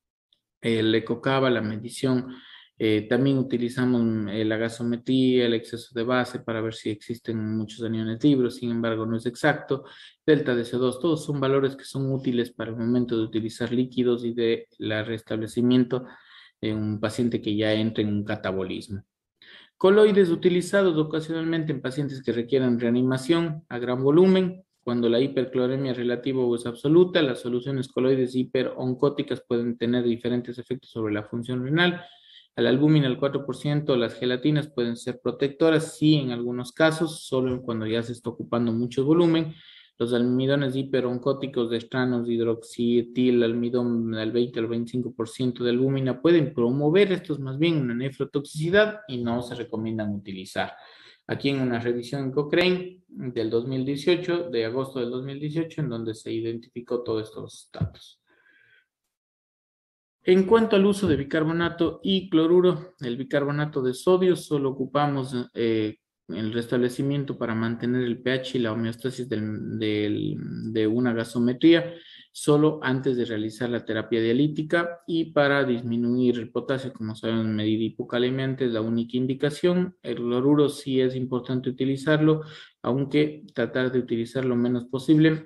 El ecocava, la medición. Eh, también utilizamos eh, la gasometría, el exceso de base para ver si existen muchos aniones libres, sin embargo no es exacto. Delta de C dos, todos son valores que son útiles para el momento de utilizar líquidos y de la restablecimiento en un paciente que ya entra en un catabolismo. Coloides utilizados ocasionalmente en pacientes que requieran reanimación a gran volumen. Cuando la hipercloremia relativa o es absoluta, las soluciones coloides hiperoncóticas pueden tener diferentes efectos sobre la función renal. La albúmina al cuatro por ciento, las gelatinas pueden ser protectoras, sí, en algunos casos, solo cuando ya se está ocupando mucho volumen. Los almidones hiperoncóticos de estranos, hidroxietil, almidón al veinte al veinticinco por ciento de albúmina pueden promover estos más bien una nefrotoxicidad y no se recomiendan utilizar. Aquí en una revisión en Cochrane del dos mil dieciocho, de agosto del dos mil dieciocho, en donde se identificó todos estos datos. En cuanto al uso de bicarbonato y cloruro, el bicarbonato de sodio solo ocupamos eh, el restablecimiento para mantener el pH y la homeostasis del, del, de una gasometría solo antes de realizar la terapia dialítica y para disminuir el potasio, como sabemos, medir hipokalemiante es la única indicación. El cloruro sí es importante utilizarlo, aunque tratar de utilizar lo menos posible.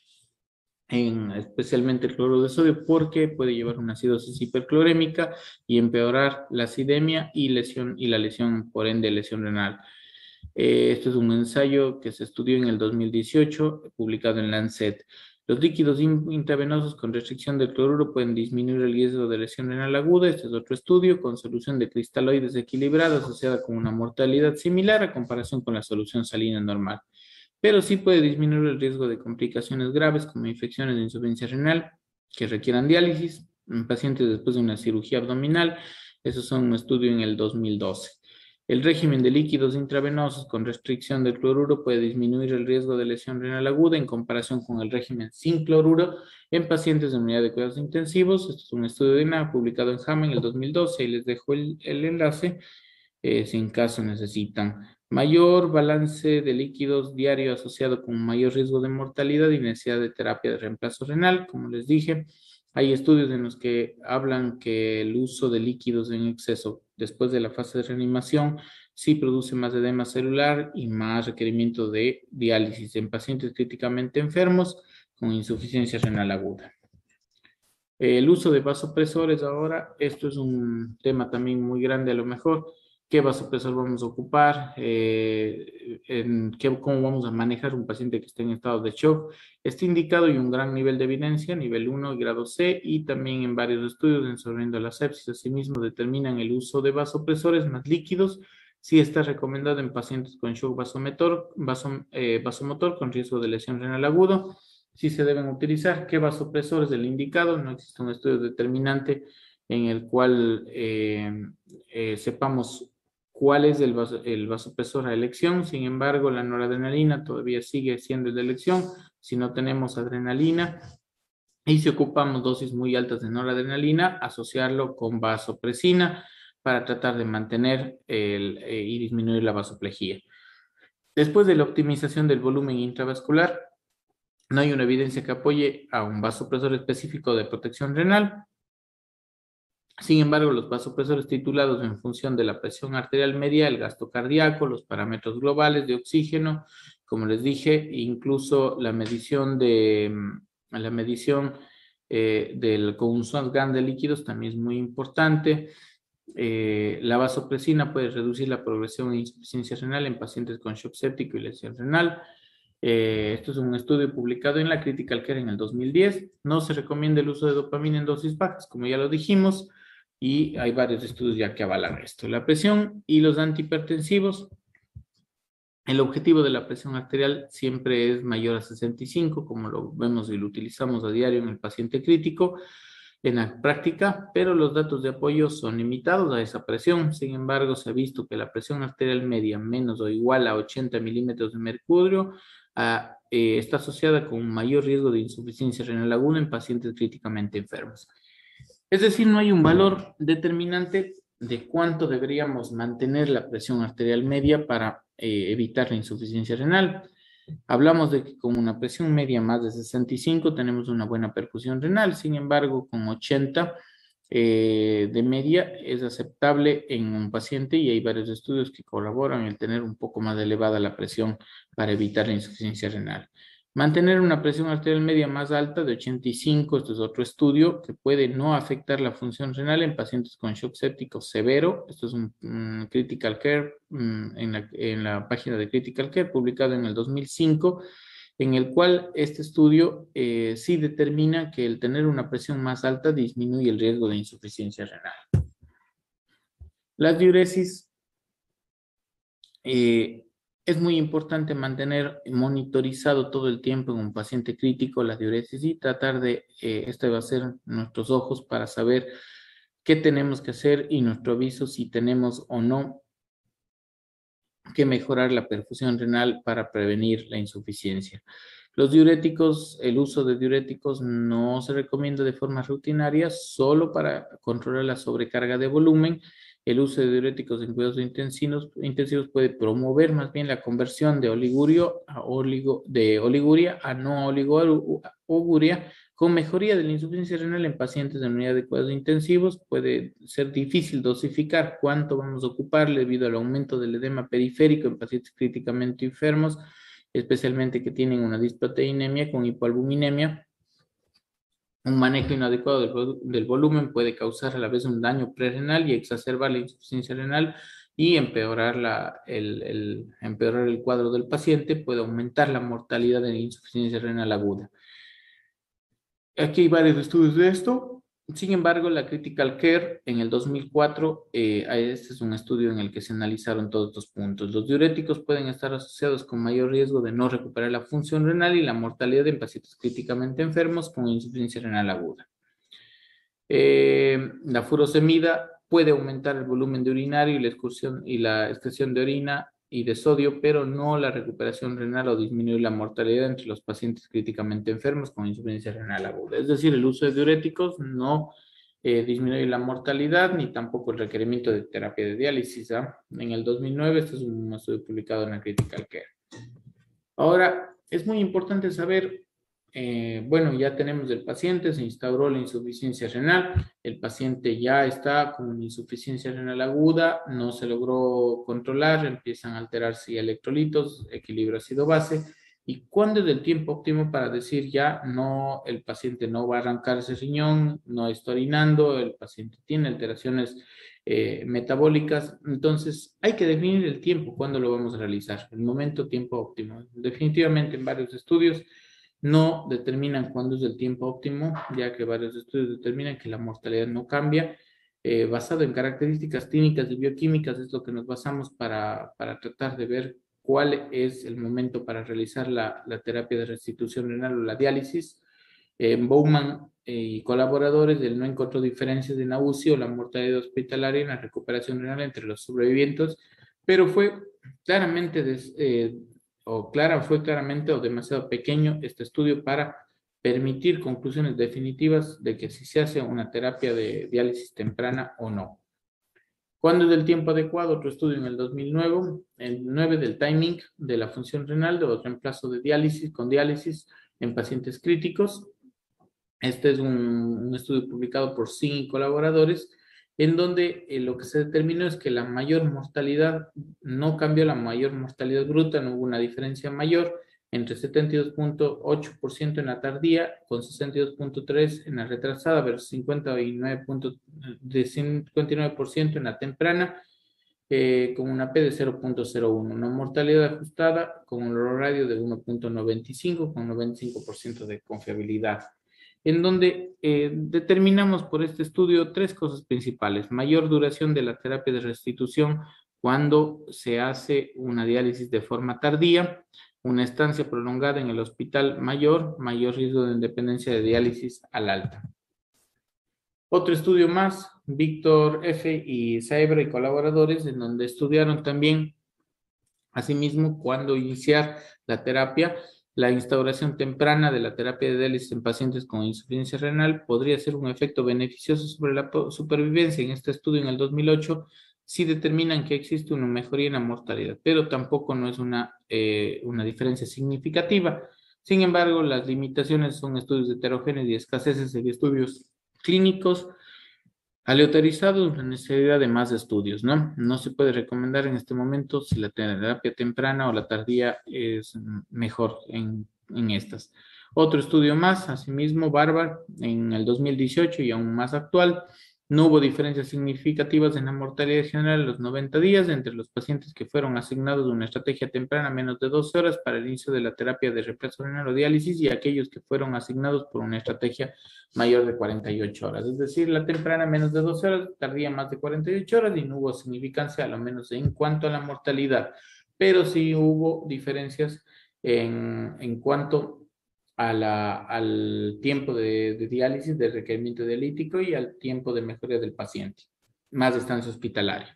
En, especialmente el cloruro de sodio, porque puede llevar una acidosis hiperclorémica y empeorar la acidemia y, lesión, y la lesión, por ende, lesión renal. Eh, esto es un ensayo que se estudió en el dos mil dieciocho, publicado en Lancet. Los líquidos intravenosos con restricción del cloruro pueden disminuir el riesgo de lesión renal aguda. Este es otro estudio con solución de cristaloides equilibrada asociada con una mortalidad similar a comparación con la solución salina normal, pero sí puede disminuir el riesgo de complicaciones graves como infecciones de insuficiencia renal que requieran diálisis en pacientes después de una cirugía abdominal. Esos son un estudio en el dos mil doce. El régimen de líquidos intravenosos con restricción del cloruro puede disminuir el riesgo de lesión renal aguda en comparación con el régimen sin cloruro en pacientes de unidad de cuidados intensivos. Esto es un estudio de N A publicado en JAMA en el dos mil doce y les dejo el, el enlace eh, si en caso necesitan. Mayor balance de líquidos diario asociado con mayor riesgo de mortalidad y necesidad de terapia de reemplazo renal. Como les dije, hay estudios en los que hablan que el uso de líquidos en exceso después de la fase de reanimación sí produce más edema celular y más requerimiento de diálisis en pacientes críticamente enfermos con insuficiencia renal aguda. El uso de vasopresores ahora, esto es un tema también muy grande a lo mejor. ¿Qué vasopresor vamos a ocupar? Eh, en qué, ¿Cómo vamos a manejar un paciente que esté en estado de shock? Está indicado y un gran nivel de evidencia, nivel uno y grado C, y también en varios estudios en sobre la sepsis. Asimismo, determinan el uso de vasopresores más líquidos. Sí está recomendado en pacientes con shock vasomotor, vaso, eh, vasomotor con riesgo de lesión renal agudo. Sí se deben utilizar. ¿Qué vasopresor es el indicado? No existe un estudio determinante en el cual eh, eh, sepamos cuál es el, vaso, el vasopresor a elección. Sin embargo, la noradrenalina todavía sigue siendo el de elección si no tenemos adrenalina. Y si ocupamos dosis muy altas de noradrenalina, asociarlo con vasopresina para tratar de mantener el, eh, y disminuir la vasoplejía. Después de la optimización del volumen intravascular, no hay una evidencia que apoye a un vasopresor específico de protección renal. Sin embargo, los vasopresores titulados en función de la presión arterial media, el gasto cardíaco, los parámetros globales de oxígeno, como les dije, incluso la medición de la medición eh, del consumo de líquidos también es muy importante. Eh, la vasopresina puede reducir la progresión de insuficiencia renal en pacientes con shock séptico y lesión renal. Eh, esto es un estudio publicado en la Critical Care en el dos mil diez. No se recomienda el uso de dopamina en dosis bajas, como ya lo dijimos, y hay varios estudios ya que avalan esto. La presión y los antihipertensivos. El objetivo de la presión arterial siempre es mayor a sesenta y cinco, como lo vemos y lo utilizamos a diario en el paciente crítico en la práctica, pero los datos de apoyo son limitados a esa presión. Sin embargo, se ha visto que la presión arterial media menos o igual a ochenta milímetros de mercurio a, eh, está asociada con un mayor riesgo de insuficiencia renal aguda en pacientes críticamente enfermos. Es decir, no hay un valor determinante de cuánto deberíamos mantener la presión arterial media para eh, evitar la insuficiencia renal. Hablamos de que con una presión media más de sesenta y cinco tenemos una buena perfusión renal, sin embargo, con ochenta eh, de media es aceptable en un paciente y hay varios estudios que colaboran en tener un poco más elevada la presión para evitar la insuficiencia renal. Mantener una presión arterial media más alta de ochenta y cinco, esto es otro estudio que puede no afectar la función renal en pacientes con shock séptico severo. Esto es un, un Critical Care, um, en, la, en la página de Critical Care, publicado en el dos mil cinco, en el cual este estudio eh, sí determina que el tener una presión más alta disminuye el riesgo de insuficiencia renal. Las diuresis, eh, es muy importante mantener monitorizado todo el tiempo en un paciente crítico la diuresis y tratar de, eh, esto va a ser nuestros ojos para saber qué tenemos que hacer y nuestro aviso si tenemos o no que mejorar la perfusión renal para prevenir la insuficiencia. Los diuréticos, el uso de diuréticos no se recomienda de forma rutinaria, solo para controlar la sobrecarga de volumen. El uso de diuréticos en cuidados intensivos, intensivos puede promover más bien la conversión de oligurio a oligo, de oliguria a no oligoguria, con mejoría de la insuficiencia renal en pacientes en unidad de cuidados intensivos. Puede ser difícil dosificar cuánto vamos a ocupar debido al aumento del edema periférico en pacientes críticamente enfermos, especialmente que tienen una disproteinemia con hipoalbuminemia. Un manejo inadecuado del, del volumen puede causar a la vez un daño prerrenal y exacerbar la insuficiencia renal y empeorar, la, el, el, empeorar el cuadro del paciente. Puede aumentar la mortalidad de la insuficiencia renal aguda. Aquí hay varios estudios de esto. Sin embargo, la Critical Care en el dos mil cuatro, eh, este es un estudio en el que se analizaron todos estos puntos. Los diuréticos pueden estar asociados con mayor riesgo de no recuperar la función renal y la mortalidad en pacientes críticamente enfermos con insuficiencia renal aguda. Eh, la furosemida puede aumentar el volumen de urinario y la excursión y la excreción de orina y de sodio, pero no la recuperación renal o disminuir la mortalidad entre los pacientes críticamente enfermos con insuficiencia renal aguda. Es decir, el uso de diuréticos no eh, disminuye la mortalidad ni tampoco el requerimiento de terapia de diálisis. ¿eh? En el dos mil nueve, este es un estudio publicado en la Critical Care. Ahora, es muy importante saber, eh, bueno, ya tenemos el paciente, se instauró la insuficiencia renal, el paciente ya está con una insuficiencia renal aguda, no se logró controlar, empiezan a alterarse electrolitos, equilibrio ácido-base. ¿Y cuándo es el tiempo óptimo para decir ya no, el paciente no va a arrancar ese riñón, no está orinando, el paciente tiene alteraciones eh, metabólicas? Entonces, hay que definir el tiempo, cuándo lo vamos a realizar, el momento, tiempo óptimo. Definitivamente en varios estudios no determinan cuándo es el tiempo óptimo, ya que varios estudios determinan que la mortalidad no cambia. Eh, basado en características clínicas y bioquímicas es lo que nos basamos para, para tratar de ver cuál es el momento para realizar la, la terapia de restitución renal o la diálisis. Eh, Bowman eh, y colaboradores, él no encontró diferencias en la U C I o la mortalidad hospitalaria en la recuperación renal entre los sobrevivientes, pero fue claramente, des, eh, o clara, fue claramente o demasiado pequeño este estudio para permitir conclusiones definitivas de que si se hace una terapia de diálisis temprana o no. ¿Cuándo es el tiempo adecuado? Otro estudio en el dos mil nueve, el nueve del timing de la función renal de los reemplazo de diálisis con diálisis en pacientes críticos. Este es un, un estudio publicado por Singh y colaboradores, en donde eh, lo que se determinó es que la mayor mortalidad, no cambió la mayor mortalidad bruta, no hubo una diferencia mayor entre setenta y dos punto ocho por ciento en la tardía, con sesenta y dos punto tres por ciento en la retrasada, versus cincuenta y nueve por ciento en la temprana, eh, con una P de cero punto cero uno, una mortalidad ajustada con un radio de uno punto noventa y cinco, con noventa y cinco por ciento de confiabilidad, en donde eh, determinamos por este estudio tres cosas principales: mayor duración de la terapia de restitución cuando se hace una diálisis de forma tardía, una estancia prolongada en el hospital mayor, mayor riesgo de independencia de diálisis al alta. Otro estudio más, Víctor F. y Saebra y colaboradores, en donde estudiaron también, asimismo, cuándo iniciar la terapia. La instauración temprana de la terapia de diálisis en pacientes con insuficiencia renal podría ser un efecto beneficioso sobre la supervivencia. En este estudio, en el dos mil ocho, sí determinan que existe una mejoría en la mortalidad, pero tampoco no es una, eh, una diferencia significativa. Sin embargo, las limitaciones son estudios heterogéneos y escaseces de estudios clínicos aleatorizados, la necesidad de más estudios, ¿no? No se puede recomendar en este momento si la terapia temprana o la tardía es mejor en en estas. Otro estudio más, asimismo, Barbar, en el dos mil dieciocho y aún más actual, no hubo diferencias significativas en la mortalidad general en los noventa días entre los pacientes que fueron asignados una estrategia temprana menos de doce horas para el inicio de la terapia de reemplazo renal o diálisis y aquellos que fueron asignados por una estrategia mayor de cuarenta y ocho horas. Es decir, la temprana menos de doce horas, tardía más de cuarenta y ocho horas y no hubo significancia, a lo menos en cuanto a la mortalidad. Pero sí hubo diferencias en, en cuanto a la, al tiempo de, de diálisis, de requerimiento dialítico y al tiempo de mejoría del paciente, más estancia hospitalaria.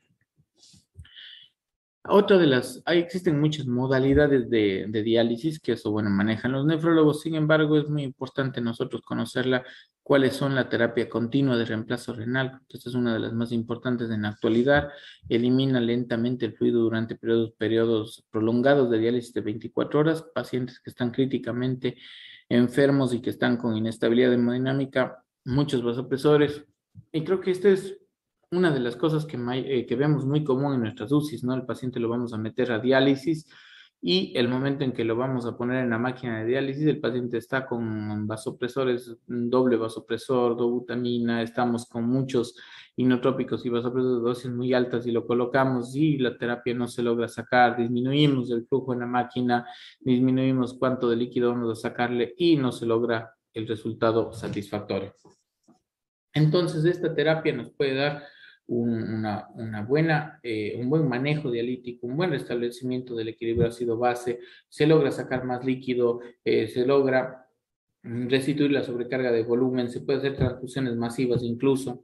Otra de las, hay, existen muchas modalidades de, de diálisis que eso, bueno, manejan los nefrólogos, sin embargo, es muy importante nosotros conocerla, cuáles son la terapia continua de reemplazo renal. Esta es una de las más importantes en la actualidad. Elimina lentamente el fluido durante periodos, periodos prolongados de diálisis de veinticuatro horas, pacientes que están críticamente enfermos y que están con inestabilidad hemodinámica, muchos vasopresores. Y creo que este es una de las cosas que, eh, que vemos muy común en nuestras U C Is, ¿no? El paciente lo vamos a meter a diálisis y el momento en que lo vamos a poner en la máquina de diálisis, el paciente está con vasopresores, doble vasopresor, dobutamina, estamos con muchos inotrópicos y vasopresores de dosis muy altas y lo colocamos y la terapia no se logra sacar, disminuimos el flujo en la máquina, disminuimos cuánto de líquido vamos a sacarle y no se logra el resultado satisfactorio. Entonces, esta terapia nos puede dar un, una, una buena, eh, un buen manejo dialítico, un buen restablecimiento del equilibrio ácido-base, se logra sacar más líquido, eh, se logra restituir la sobrecarga de volumen, se puede hacer transfusiones masivas incluso.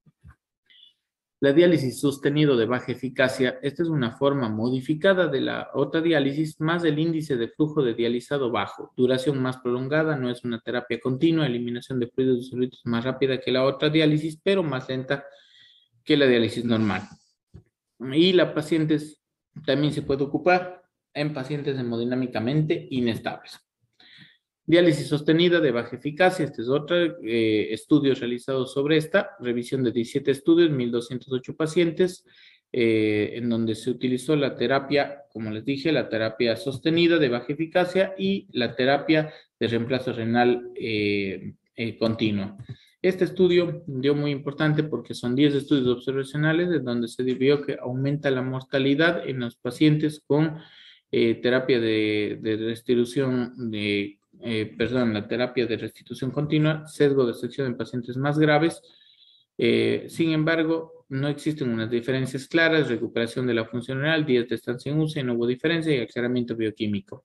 La diálisis sostenido de baja eficacia, esta es una forma modificada de la otra diálisis más el índice de flujo de dializado bajo, duración más prolongada, no es una terapia continua, eliminación de fluidos disolutos más rápida que la otra diálisis, pero más lenta que la diálisis normal. Y la paciente también se puede ocupar en pacientes hemodinámicamente inestables. Diálisis sostenida de baja eficacia, este es otro eh, estudio realizado sobre esta, revisión de diecisiete estudios, mil doscientos ocho pacientes, eh, en donde se utilizó la terapia, como les dije, la terapia sostenida de baja eficacia y la terapia de reemplazo renal eh, eh, continuo. Este estudio dio muy importante porque son diez estudios observacionales en donde se vio que aumenta la mortalidad en los pacientes con eh, terapia de, de restitución de Eh, perdón, la terapia de restitución continua, sesgo de sección en pacientes más graves. Eh, sin embargo, no existen unas diferencias claras, recuperación de la función renal, días de estancia en U C I, no hubo diferencia y aclaramiento bioquímico.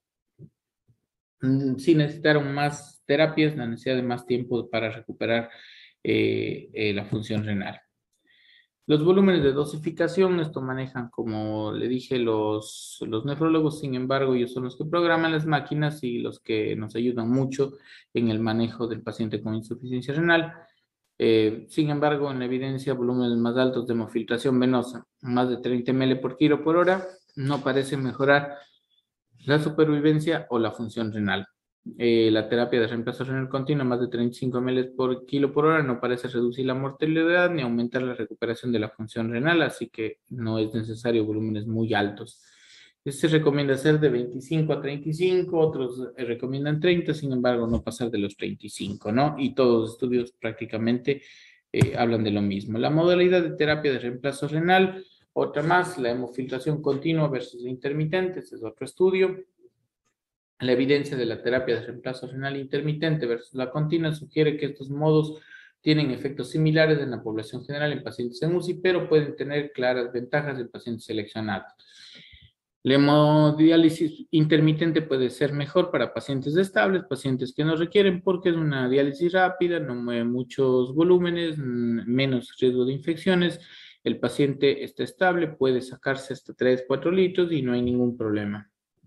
Mm, sí necesitaron más terapias, la necesidad de más tiempo para recuperar eh, eh, la función renal. Los volúmenes de dosificación, esto manejan, como le dije, los, los nefrólogos, sin embargo, ellos son los que programan las máquinas y los que nos ayudan mucho en el manejo del paciente con insuficiencia renal. Eh, sin embargo, en la evidencia, volúmenes más altos de hemofiltración venosa, más de treinta mililitros por kilo por hora, no parecen mejorar la supervivencia o la función renal. Eh, la terapia de reemplazo renal continuo, más de treinta y cinco mililitros por kilo por hora, no parece reducir la mortalidad ni aumentar la recuperación de la función renal, así que no es necesario volúmenes muy altos. Este se recomienda hacer de veinticinco a treinta y cinco, otros eh, recomiendan treinta, sin embargo, no pasar de los treinta y cinco, ¿no? Y todos los estudios prácticamente eh, hablan de lo mismo. La modalidad de terapia de reemplazo renal, otra más, la hemofiltración continua versus la intermitente, este es otro estudio. La evidencia de la terapia de reemplazo renal intermitente versus la continua sugiere que estos modos tienen efectos similares en la población general en pacientes en U C I, pero pueden tener claras ventajas en pacientes seleccionados. La hemodiálisis intermitente puede ser mejor para pacientes estables, pacientes que no requieren, porque es una diálisis rápida, no mueve muchos volúmenes, menos riesgo de infecciones. El paciente está estable, puede sacarse hasta tres, cuatro litros y no hay ningún problema.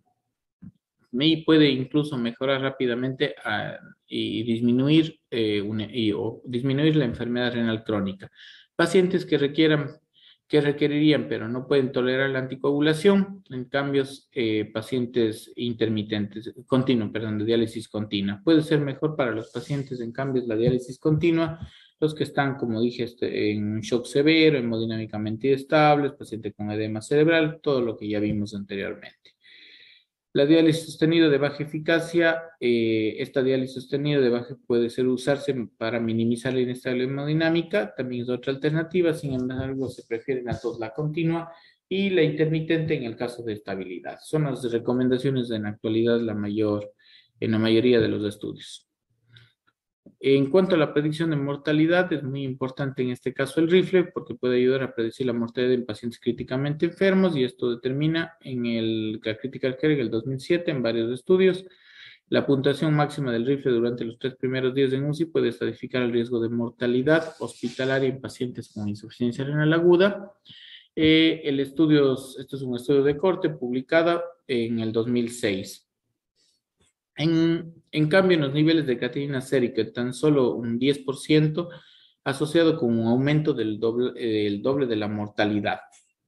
Y puede incluso mejorar rápidamente uh, y disminuir, eh, una, y, o disminuir la enfermedad renal crónica. Pacientes que requieran, que requerirían, pero no pueden tolerar la anticoagulación, en cambios, eh, pacientes intermitentes, continuo, perdón, de diálisis continua. Puede ser mejor para los pacientes, en cambio, la diálisis continua, los que están, como dije, este, en shock severo, hemodinámicamente estables, paciente con edema cerebral, todo lo que ya vimos anteriormente. La diálisis sostenida de baja eficacia, eh, esta diálisis sostenida de baja puede ser usarse para minimizar la inestabilidad hemodinámica, también es otra alternativa, sin embargo se prefieren a todos la continua y la intermitente en el caso de estabilidad. Son las recomendaciones en la actualidad la mayor, en la mayoría de los estudios. En cuanto a la predicción de mortalidad, es muy importante en este caso el rifle porque puede ayudar a predecir la mortalidad en pacientes críticamente enfermos y esto determina en el, la Critical Care del dos mil siete en varios estudios. La puntuación máxima del rifle durante los tres primeros días en U C I puede estadificar el riesgo de mortalidad hospitalaria en pacientes con insuficiencia renal aguda. Eh, el estudio, esto es un estudio de corte publicado en el dos mil seis. En, en cambio, en los niveles de creatinina sérica, tan solo un diez por ciento asociado con un aumento del doble, eh, doble de la mortalidad.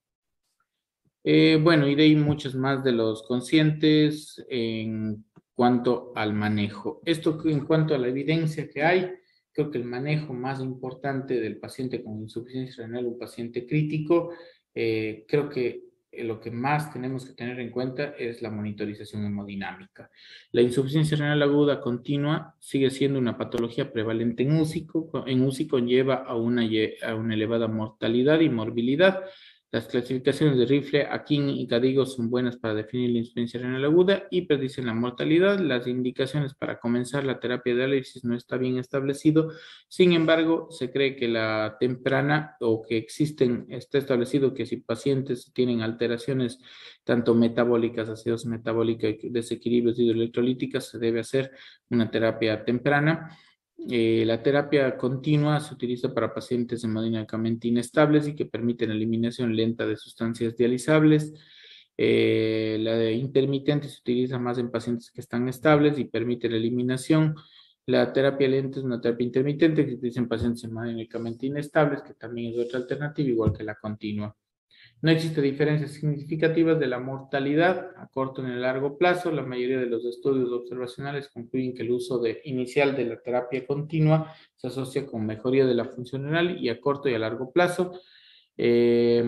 Eh, bueno, y de ahí muchos más de los conscientes en cuanto al manejo. Esto en cuanto a la evidencia que hay, creo que el manejo más importante del paciente con insuficiencia renal, un paciente crítico, eh, creo que lo que más tenemos que tener en cuenta es la monitorización hemodinámica. La insuficiencia renal aguda continua sigue siendo una patología prevalente en U C I, en U C I conlleva a una, a una elevada mortalidad y morbilidad. Las clasificaciones de Rifle, Akin y Cadigo son buenas para definir la insuficiencia renal aguda y predicen la mortalidad. Las indicaciones para comenzar la terapia de diálisis no está bien establecido. Sin embargo, se cree que la temprana o que existen, está establecido que si pacientes tienen alteraciones tanto metabólicas, acidosis metabólica y desequilibrios hidroelectrolíticas, se debe hacer una terapia temprana. Eh, la terapia continua se utiliza para pacientes hemodinámicamente inestables y que permiten eliminación lenta de sustancias dializables. Eh, la de intermitente se utiliza más en pacientes que están estables y permite la eliminación. La terapia lenta es una terapia intermitente que se utiliza en pacientes hemodinámicamente inestables, que también es otra alternativa, igual que la continua. No existe diferencias significativas de la mortalidad a corto y a largo plazo. La mayoría de los estudios observacionales concluyen que el uso de, inicial de la terapia continua se asocia con mejoría de la función renal y a corto y a largo plazo. Eh,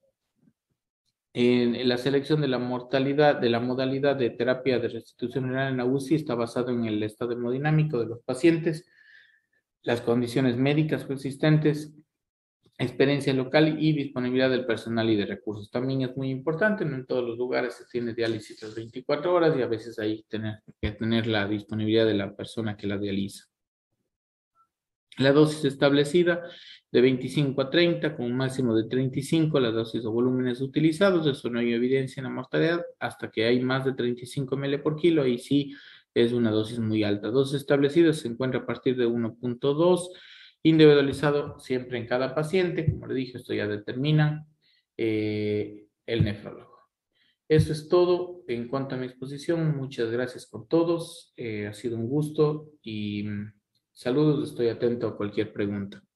en la selección de la mortalidad, de la modalidad de terapia de restitución renal en la U C I está basado en el estado hemodinámico de los pacientes, las condiciones médicas coexistentes, experiencia local y disponibilidad del personal y de recursos. También es muy importante, no en todos los lugares se tiene diálisis las veinticuatro horas y a veces hay tener, que tener la disponibilidad de la persona que la dializa. La dosis establecida de veinticinco a treinta con un máximo de treinta y cinco, las dosis o volúmenes utilizados, eso no hay evidencia en la mortalidad, hasta que hay más de treinta y cinco mililitros por kilo, ahí sí es una dosis muy alta. Dosis establecida se encuentra a partir de uno punto dos, individualizado siempre en cada paciente, como le dije, esto ya determina eh, el nefrólogo. Eso es todo en cuanto a mi exposición. Muchas gracias por todos. Eh, ha sido un gusto y mm, saludos. Estoy atento a cualquier pregunta.